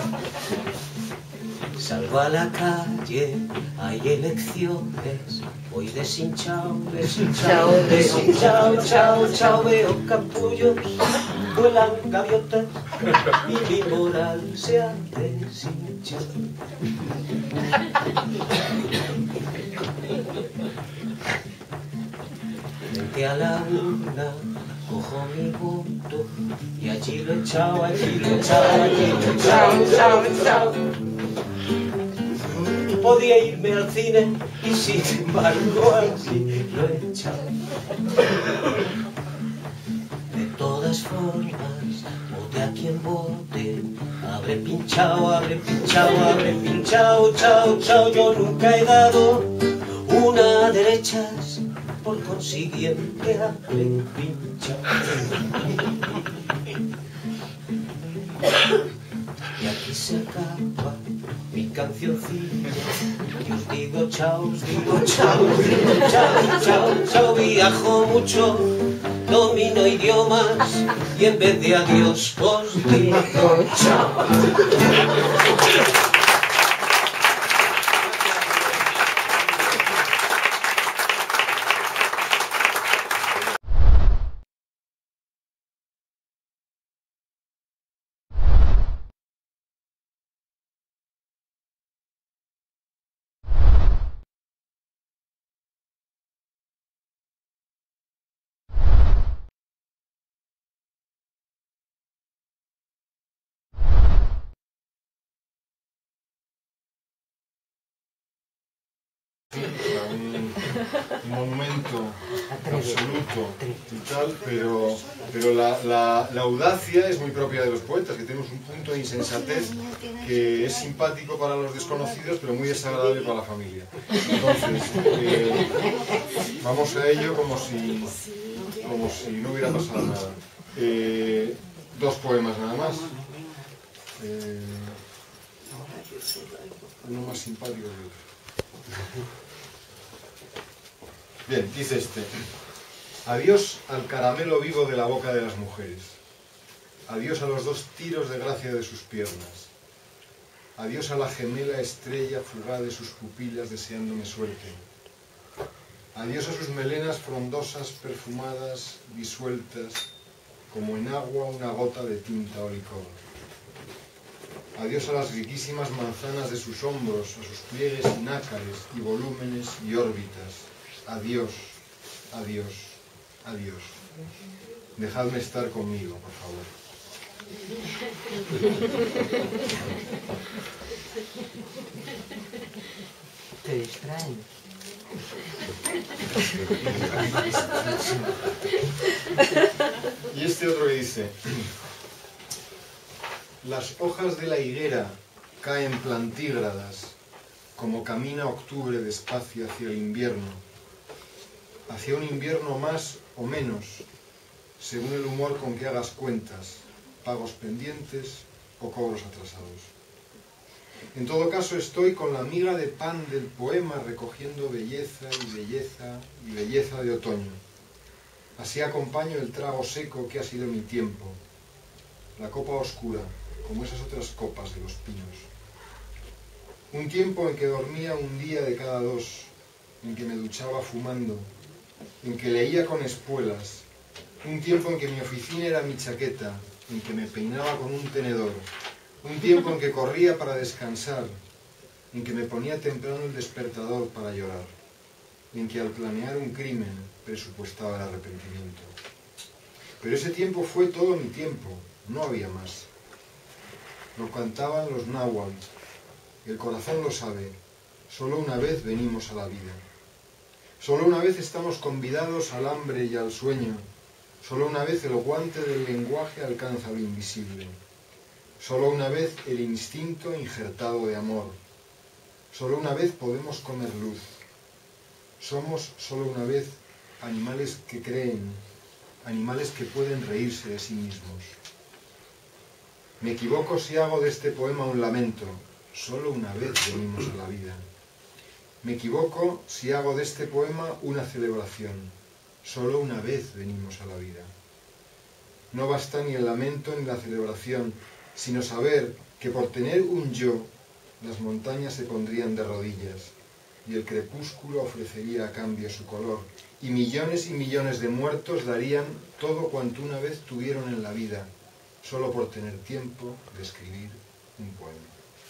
Salgo a la calle, hay elecciones, voy deshinchado, deshinchado, deshinchado, chao, chao, veo capullos, vuelan gaviotas y mi moral se ha deshinchado. Frente a la urna cojo mi voto y allí lo he echado, allí lo he echado, allí lo he echado, chao, chao. Podía irme al cine y sin embargo así lo he echado. De todas formas, vote a quien vote, habré pinchado, habré pinchado, habré pinchado, chao, chao. Yo nunca he dado una a derechas, por consiguiente habré pinchado. Y aquí se acaba mi cancioncilla. Y os digo chao, os digo chao, os digo chao, chao, chao. Viajo mucho, domino idiomas y en vez de adiós os digo chao. Un, un monumento absoluto y tal, pero, pero la, la, la audacia es muy propia de los poetas, que tenemos un punto de insensatez que es simpático para los desconocidos, pero muy desagradable para la familia. Entonces, eh, vamos a ello como si, como si no hubiera pasado nada. Eh, dos poemas nada más. Eh, uno más simpático que otro. Bien, dice este: adiós al caramelo vivo de la boca de las mujeres, adiós a los dos tiros de gracia de sus piernas, adiós a la gemela estrella fugaz de sus pupilas deseándome suerte, adiós a sus melenas frondosas, perfumadas, disueltas, como en agua una gota de tinta o licor. Adiós a las riquísimas manzanas de sus hombros, a sus pliegues y nácares y volúmenes y órbitas. Adiós, adiós, adiós. Dejadme estar conmigo, por favor. Te distraen. Y este otro que dice: las hojas de la higuera caen plantígradas, como camina octubre despacio hacia el invierno, hacia un invierno más o menos, según el humor con que hagas cuentas, pagos pendientes o cobros atrasados. En todo caso estoy con la miga de pan del poema recogiendo belleza y belleza y belleza de otoño. Así acompaño el trago seco que ha sido mi tiempo, la copa oscura, como esas otras copas de los pinos. Un tiempo en que dormía un día de cada dos, en que me duchaba fumando, en que leía con espuelas, un tiempo en que mi oficina era mi chaqueta, en que me peinaba con un tenedor, un tiempo en que corría para descansar, en que me ponía temprano el despertador para llorar, en que al planear un crimen presupuestaba el arrepentimiento. Pero ese tiempo fue todo mi tiempo, no había más. Lo cantaban los náhuatl, el corazón lo sabe, solo una vez venimos a la vida. Solo una vez estamos convidados al hambre y al sueño, solo una vez el guante del lenguaje alcanza lo invisible, solo una vez el instinto injertado de amor, solo una vez podemos comer luz. Somos solo una vez animales que creen, animales que pueden reírse de sí mismos. Me equivoco si hago de este poema un lamento, solo una vez venimos a la vida. Me equivoco si hago de este poema una celebración, solo una vez venimos a la vida. No basta ni el lamento ni la celebración, sino saber que por tener un yo, las montañas se pondrían de rodillas, y el crepúsculo ofrecería a cambio su color, y millones y millones de muertos darían todo cuanto una vez tuvieron en la vida, solo por tener tiempo de escribir un poema.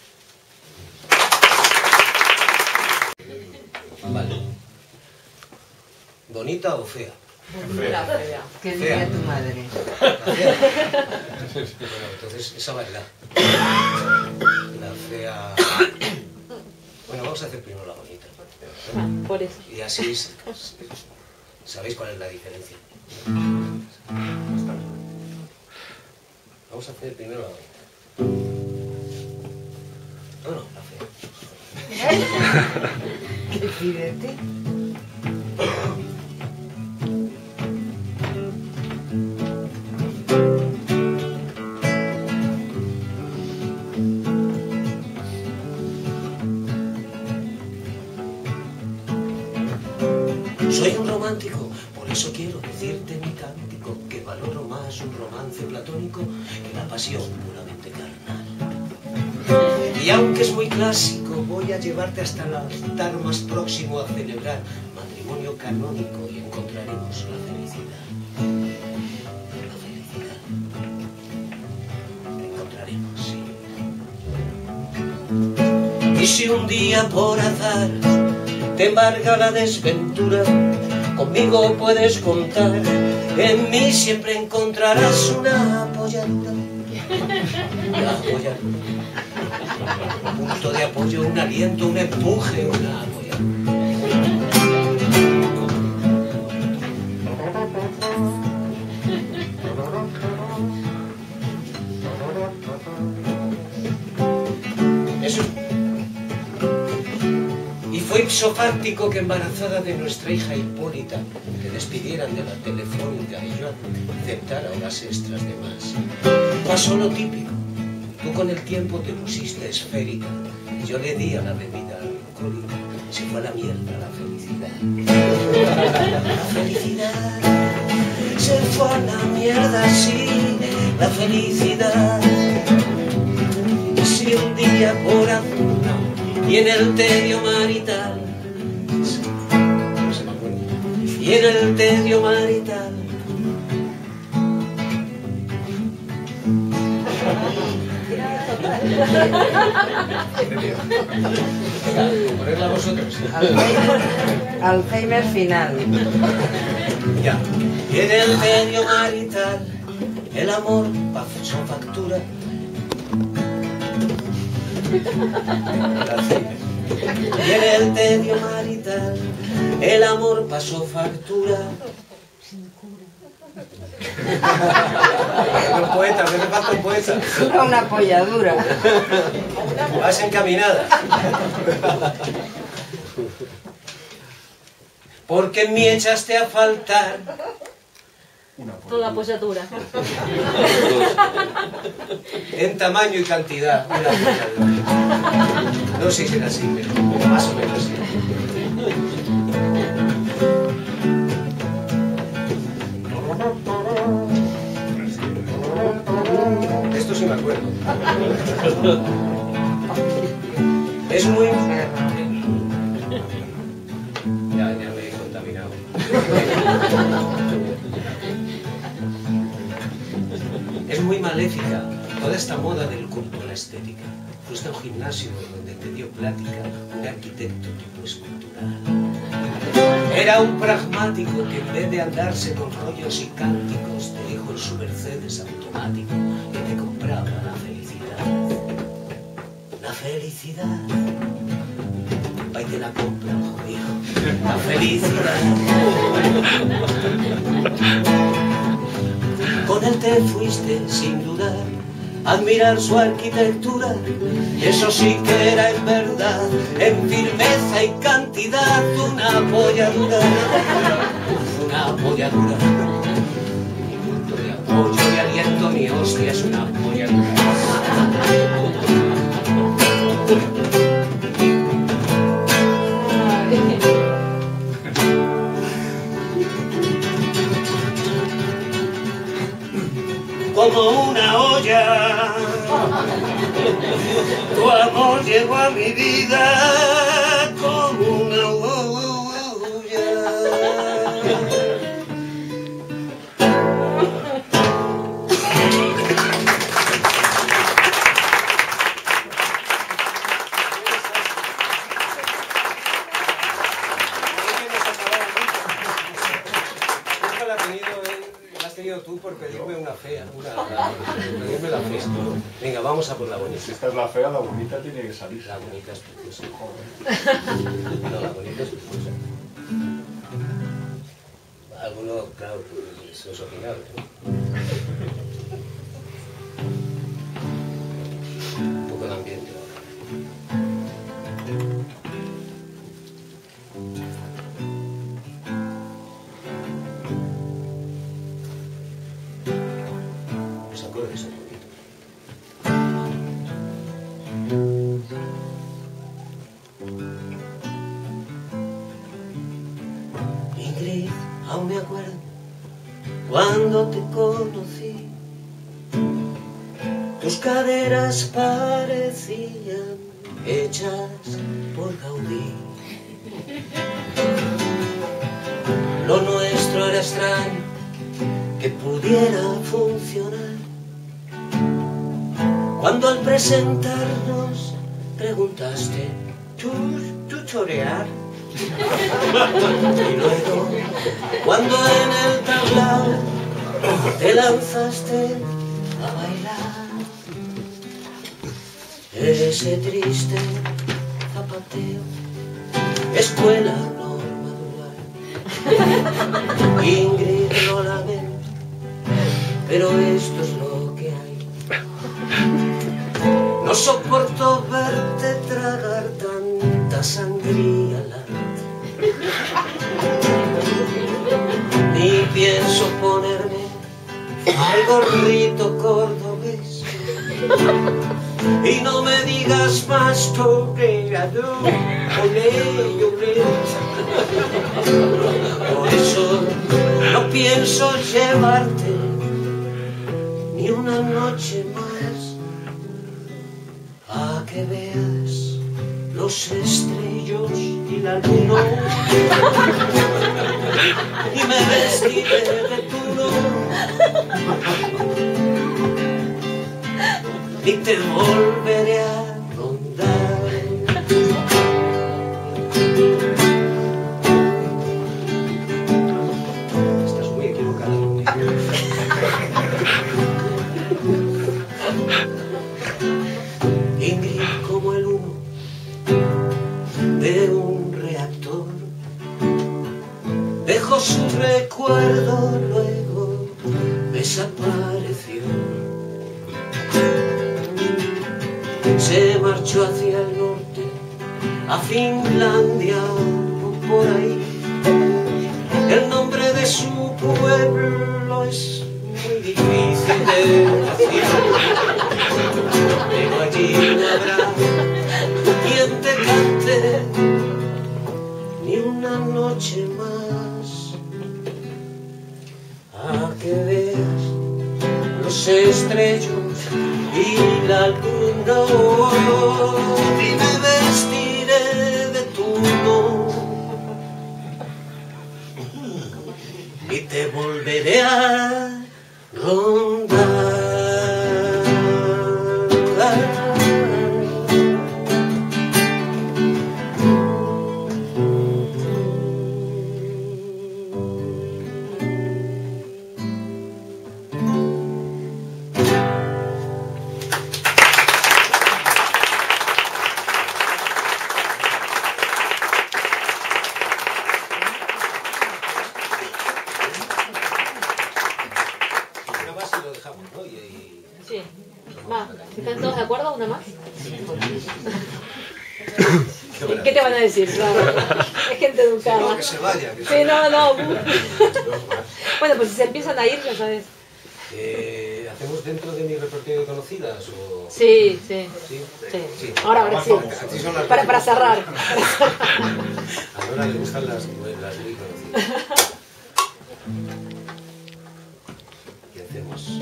Vale. ¿Bonita o fea? La fea. ¿Qué diría tu madre? ¿La fea? Bueno, entonces esa vale. La fea... Bueno, vamos a hacer primero la bonita. Por eso. Y así sabéis cuál es la diferencia. Vamos a hacer primero la bonita. No, no, la fea. Decídete. Soy un romántico, por eso quiero decirte mi cántico, que valoro más un romance platónico que la pasión puramente carnal. Y aunque es muy clásico, voy a llevarte hasta el altar más próximo a celebrar matrimonio canónico y encontraremos la felicidad. La felicidad. La encontraremos, sí. Y si un día por azar te embarga la desventura, conmigo puedes contar, en mí siempre encontrarás una apoyadura. Una apoyadura. Un punto de apoyo, un aliento, un empuje, una apoyadura. Eso. Y fue ipso fáctico que embarazada de nuestra hija Hipólita te despidieran de la telefónica y yo aceptara horas extras de más. Pasó lo típico. Tú con el tiempo te pusiste esférica y yo le di a la bebida alcohólica. Se fue a la mierda la felicidad. La felicidad se fue a la mierda, sí, la felicidad. Y si un día por azul y en el tedio marital, no se me acuerda, y en el tedio marital, ponerla vosotros. Alzheimer, Alzheimer final. Ya. Y en el medio marital, el amor pasó factura. Y en el medio marital, el amor pasó factura. Un poeta, me falta un poeta. Era una apoyadura. Vas encaminada. Porque en mí echaste a faltar toda apoyatura. en tamaño y cantidad. Una apoyadura. No sé si era así, pero más o menos sí. Esto sí me acuerdo. Es muy... Ya, ya me he contaminado. Es muy maléfica toda esta moda del culto a la estética. Fuiste a un gimnasio donde te dio plática un arquitecto tipo escultural. Era un pragmático que en vez de andarse con rollos y cánticos te dijo en su Mercedes automático que te compraba la felicidad. La felicidad. Ahí te la compra, jodido. La felicidad. Con él te fuiste sin dudar a admirar su arquitectura, y eso sí que era en verdad, en firmeza y cantidad, una apoyadura, una apoyadura. Ni punto de apoyo, ni aliento, ni hostia, es una apoyadura. Como una olla, tu amor llegó a mi vida como una olla. Tú por pedirme una fea, una, la, pedirme la fea. Venga, vamos a por la bonita. Si esta es la fea, la bonita tiene que salir. La bonita es preciosa. No, la bonita es preciosa. Alguno, claro, eso es opinable, ¿no? Un poco el ambiente ahora. Y Ingrid, aún me acuerdo cuando te conocí, tus caderas parecían hechas por Gaudí. Lo nuestro era extraño, que pudiera funcionar, cuando al presentarnos preguntaste, ¿tú, tú chorear? Y luego, cuando en el tablao te lanzaste a bailar, ese triste zapateo, escuela norma dual. Ingrid, lo lamento, pero esto es lo que hay. No soporto verte tragar tanta sangría latte, ni pienso ponerme el gorrito cordobés. Y no me digas más toreador, olé, olé. Por eso no pienso llevarte ni una noche más, a que veas los estrellos y la luna, y me vestiré de tuno y te volveré a rondar. Estás muy equivocada conmigo. Ingrid, como el humo de un reactor, dejó su recuerdo, luego desapareció. Se marchó hacia el norte, a Finlandia o por ahí. El nombre de su pueblo es muy difícil de decir, pero allí no habrá quien te cante ni una noche más, a que veas los estrellos y la luna, y me vestiré de tuno y te volveré a rondar. Sí. Va, ¿están todos de acuerdo? ¿Una más? ¿Qué te van a decir? Claro. Es gente educada. No, que se vaya. Que sí, se no, vaya. no. Bueno, pues si se empiezan a ir, ya sabes. Eh, ¿Hacemos dentro de mi repertorio de conocidas? O... Sí, sí. ¿Sí? Sí. Sí. Ahora, ahora sí. Así son las Para, para cerrar. A Nora le gustan las, las muy conocidas. ¿Qué hacemos?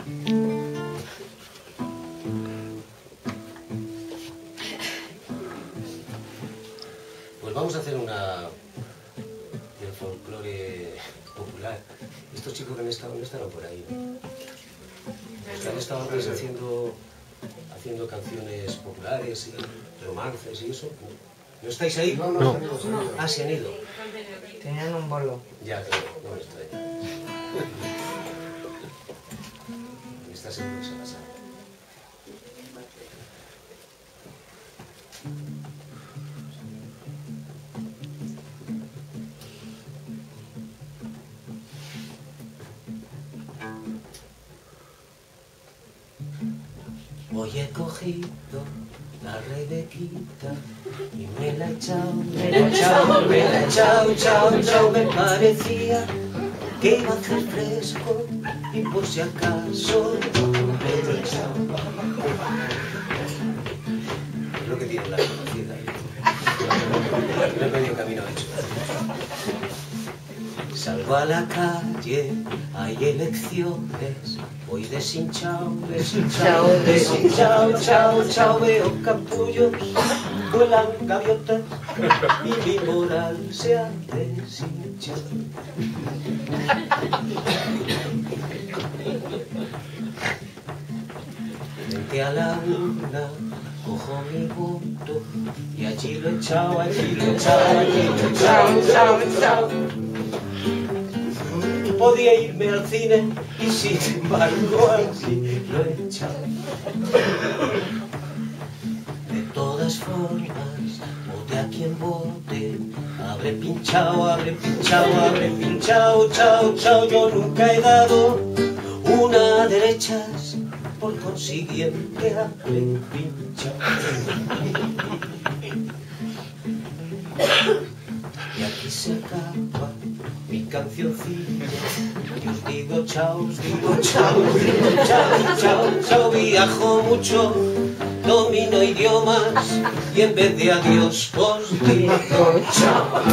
Pues vamos a hacer una del folclore popular. Estos chicos que han estado no estarán por ahí, ¿no? Los que han estado antes haciendo, haciendo canciones populares y romances y eso. ¿No estáis ahí? No, no. no. Ah, se han ido. Tenían un bolo. Ya, claro, no me extraña. Está seguro que se pasa. Hoy he cogido la rebequita y me la he echado, me la he echado, me la he echado, chao, chao. Me parecía que iba a hacer fresco y por si acaso me lo he echado. Es lo que tiene la conocida. No he medio camino hecho. Salgo a la calle, hay elecciones, voy deshinchao, deshinchao, deshinchao, chao, chao, veo capullos, vuelan gaviotas y mi moral se ha deshinchado. Frente a la urna cojo mi voto y allí lo he echado, allí lo he echado, allí lo he echado, echao, echao. Podía irme al cine y sin embargo allí lo he echado. De todas formas, vote a quien vote, habré pinchado, habré pinchado, habré pinchado, chao, chao. Yo nunca he dado una derechas, por consiguiente habré pinchado. Y aquí se acaba mi cancioncilla, y os digo chao, os digo chao, os digo chao, chao, chao. Viajo mucho, domino idiomas, y en vez de adiós os digo chao.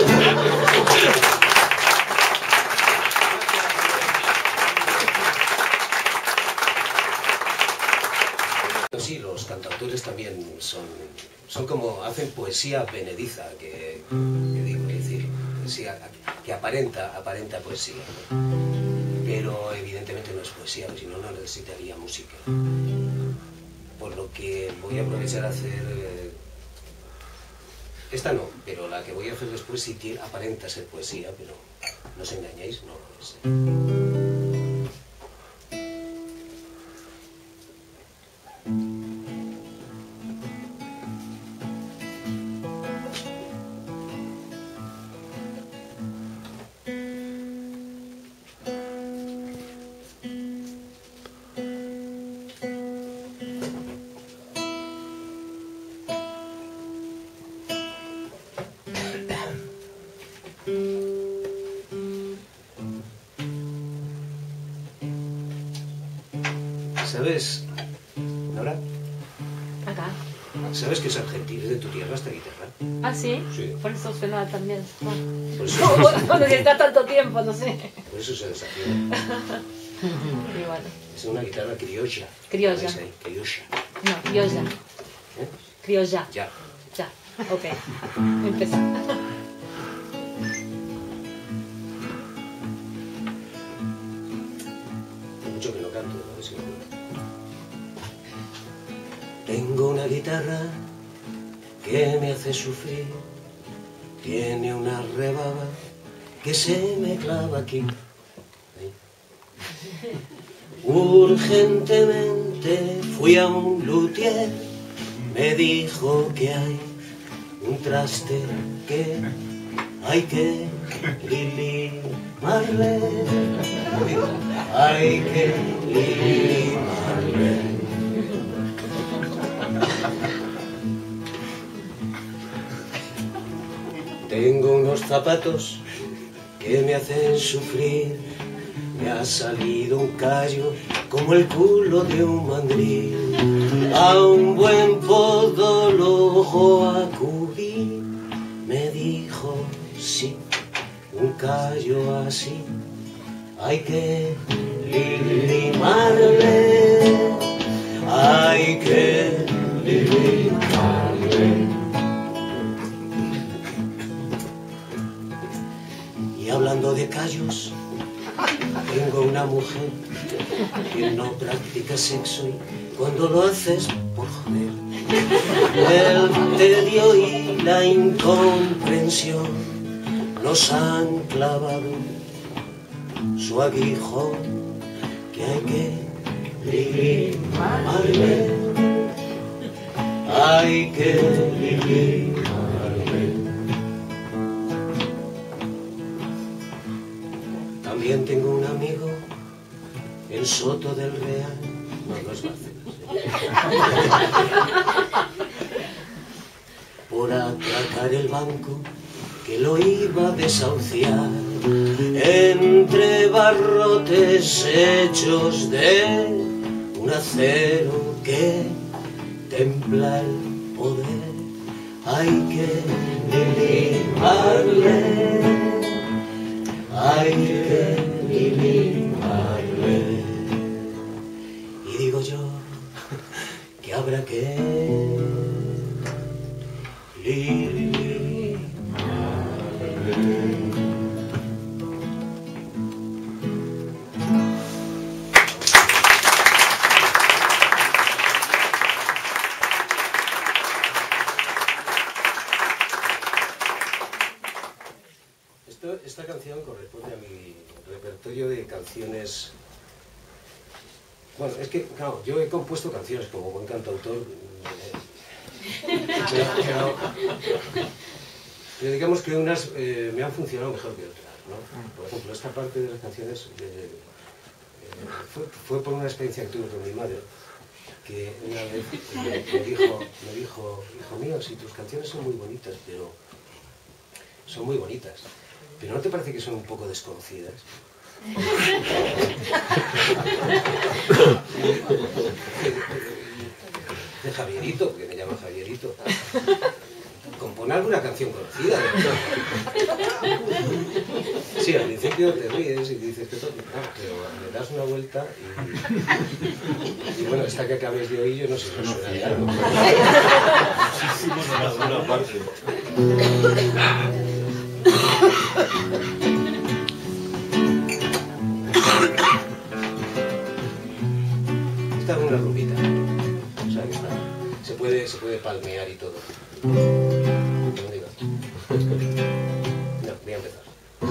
Sí, los cantautores también son, son como, hacen poesía penediza, que, que digo, es decir, poesía que aparenta, aparenta poesía, ¿no? Pero evidentemente no es poesía, porque si no, no necesitaría música. Por lo que voy a aprovechar a hacer, eh, esta no, pero la que voy a hacer después sí que aparenta ser poesía, pero no os engañéis, no lo es. ¿Sabes, Nora? Acá. ¿Sabes que es argentino, es de tu tierra esta guitarra? ¿Ah, sí? Sí. Por eso suena también. Por eso, Cuando se está tanto tiempo, no sé. por eso se desafía. Y bueno. Es una guitarra criolla. Criolla. ¿Veis ahí? Criolla. No, criolla. ¿Eh? Criolla. Ya. Ya. Ok. Empezamos. Mucho que no canto, a ver si me acuerdo. Tengo una guitarra que me hace sufrir, tiene una rebaba que se me clava aquí. Ahí. Urgentemente fui a un luthier, me dijo que hay un traste que hay que limarle, hay que limarle. Tengo unos zapatos que me hacen sufrir, me ha salido un callo como el culo de un mandril. A un buen podólogo acudí, me dijo sí, un callo así hay que limarle, hay que limarle. Y hablando de callos, tengo una mujer que no practica sexo y cuando lo haces por joder, el tedio y la incomprensión nos han clavado su aguijón que hay que limarle, hay que limarle. También tengo un amigo en Soto del Real, no, no es Barcelos, por atracar el banco que lo iba a desahuciar, entre barrotes hechos de un acero que templa el poder, hay que limarle, canción corresponde a mi repertorio de canciones. Bueno, es que, claro, yo he compuesto canciones como buen cantautor, eh, pero, pero, pero digamos que unas eh, me han funcionado mejor que otras, ¿no? Por ejemplo, esta parte de las canciones eh, eh, fue, fue por una experiencia que tuve con mi madre, que una vez me, me, dijo, me dijo, hijo mío, si tus canciones son muy bonitas, pero son muy bonitas, pero ¿no te parece que son un poco desconocidas? De Javierito, porque me llama Javierito, compone alguna canción conocida, ¿verdad? Sí, al principio te ríes y dices que todo, no, pero le das una vuelta y, y bueno, esta que acabes de oír yo no sé si no suena de algo. Una parte. Esta es una rumbita, o sea que está, se puede, se puede palmear y todo. ¿Dónde iba? No, voy a empezar.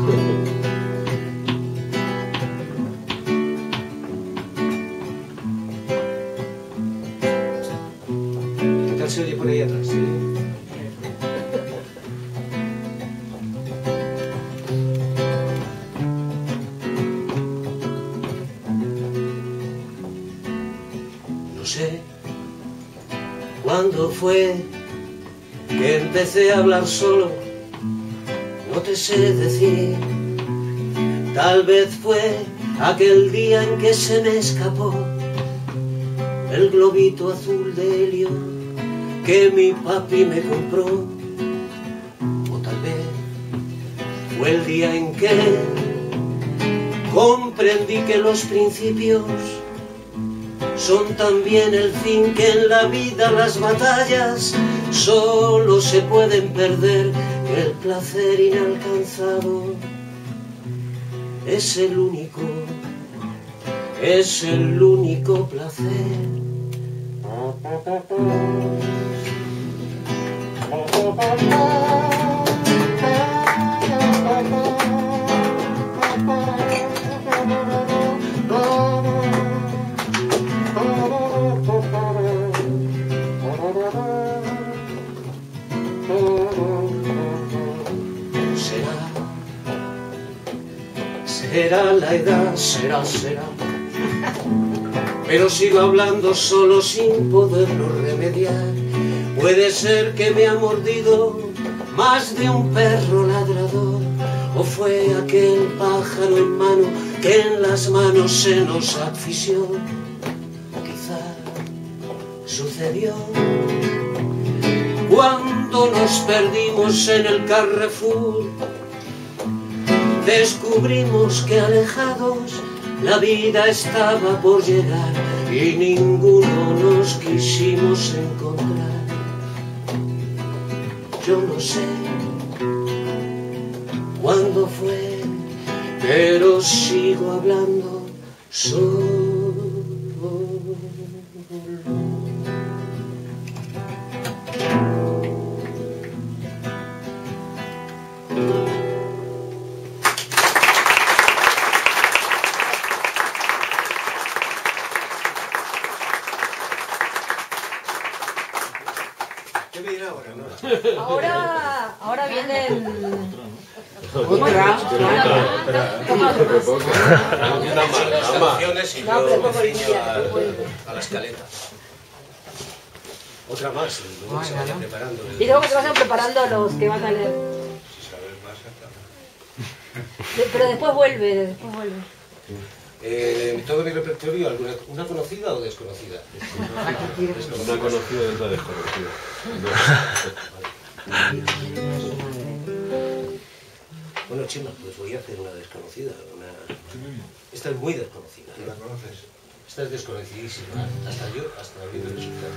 ¿Qué tal se oye por ahí atrás? ¿Sí? No sé cuándo fue que empecé a hablar solo, no te sé decir. Tal vez fue aquel día en que se me escapó el globito azul de helio que mi papi me compró. O tal vez fue el día en que comprendí que los principios son también el fin, que en la vida las batallas solo se pueden perder, que el placer inalcanzado es el único, es el único placer. Será la edad, será, será, pero sigo hablando solo sin poderlo remediar. Puede ser que me ha mordido más de un perro ladrador, o fue aquel pájaro en mano que en las manos se nos asfixió, o quizá sucedió cuando nos perdimos en el Carrefour. Descubrimos que alejados la vida estaba por llegar y ninguno nos quisimos encontrar. Yo no sé cuándo fue, pero sigo hablando solo. Ahora, ahora viene el... Otra. Canciones y yo me ciño a la escaleta. Otra más, y luego se vayan preparando. Y luego que se vayan preparando los que van a leer. Pero después vuelve, después vuelve. Eh, todo mi repertorio, ¿alguna, ¿una conocida o desconocida? Una conocida y otra desconocida. Bueno, Chima, pues voy a hacer una desconocida. Una... Esta es muy desconocida. ¿La conoces? Esta es desconocidísima. Hasta yo, hasta yo el resultado.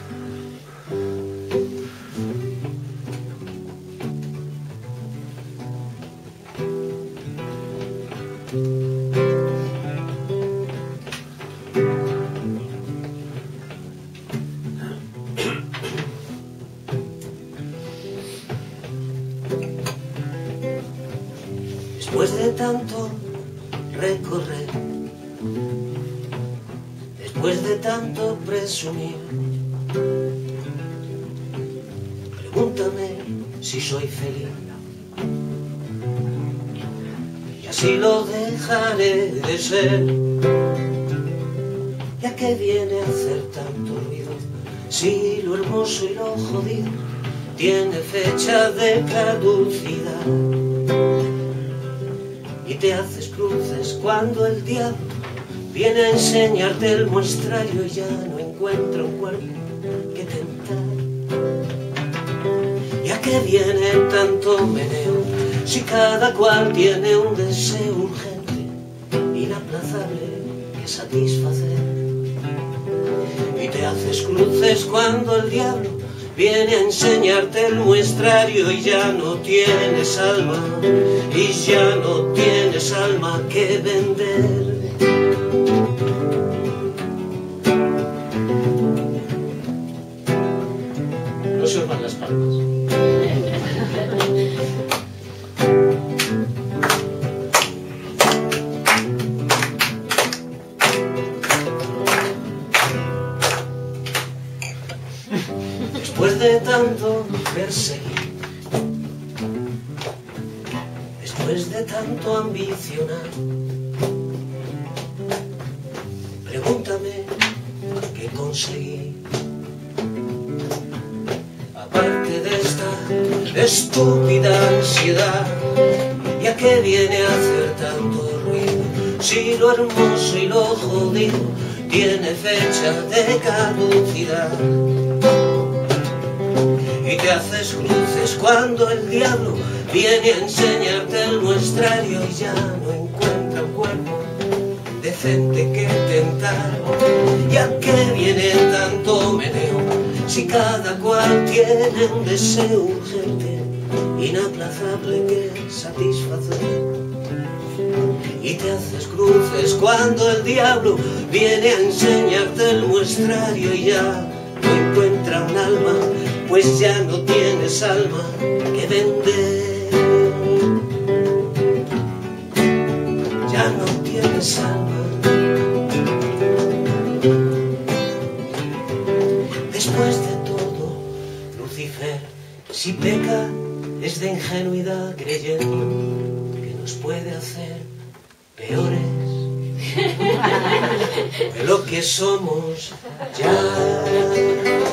Después de tanto recorrer, después de tanto presumir, pregúntame si soy feliz, y así lo dejaré de ser. ¿Ya qué viene a hacer tanto ruido si lo hermoso y lo jodido tiene fecha de caducidad? Y te haces cruces cuando el diablo viene a enseñarte el muestrario y ya no encuentra un cuerpo que tentar. ¿Ya qué viene tanto meneo si cada cual tiene un deseo urgente, inaplazable que satisfacer? Y te haces cruces cuando el diablo viene a enseñarte el muestrario y ya no tienes alma, y ya no tienes alma que vender. No se os van las palmas. Después de tanto perseguir, después de tanto ambicionar, pregúntame qué conseguí, aparte de esta estúpida ansiedad. ¿Ya qué viene a hacer tanto ruido si lo hermoso y lo jodido tiene fecha de caducidad? Y te haces cruces cuando el diablo viene a enseñarte el muestrario y ya no encuentra un cuerpo decente que tentar. ¿Ya qué viene tanto meneo si cada cual tiene un deseo urgente, inaplazable que satisfacer? Y te haces cruces cuando el diablo viene a enseñarte el muestrario y ya no encuentra un alma, pues ya no tienes alma que vender. Ya no tienes alma. Después de todo, Lucifer, si peca, es de ingenuidad, creyendo que nos puede hacer peores de lo que somos ya.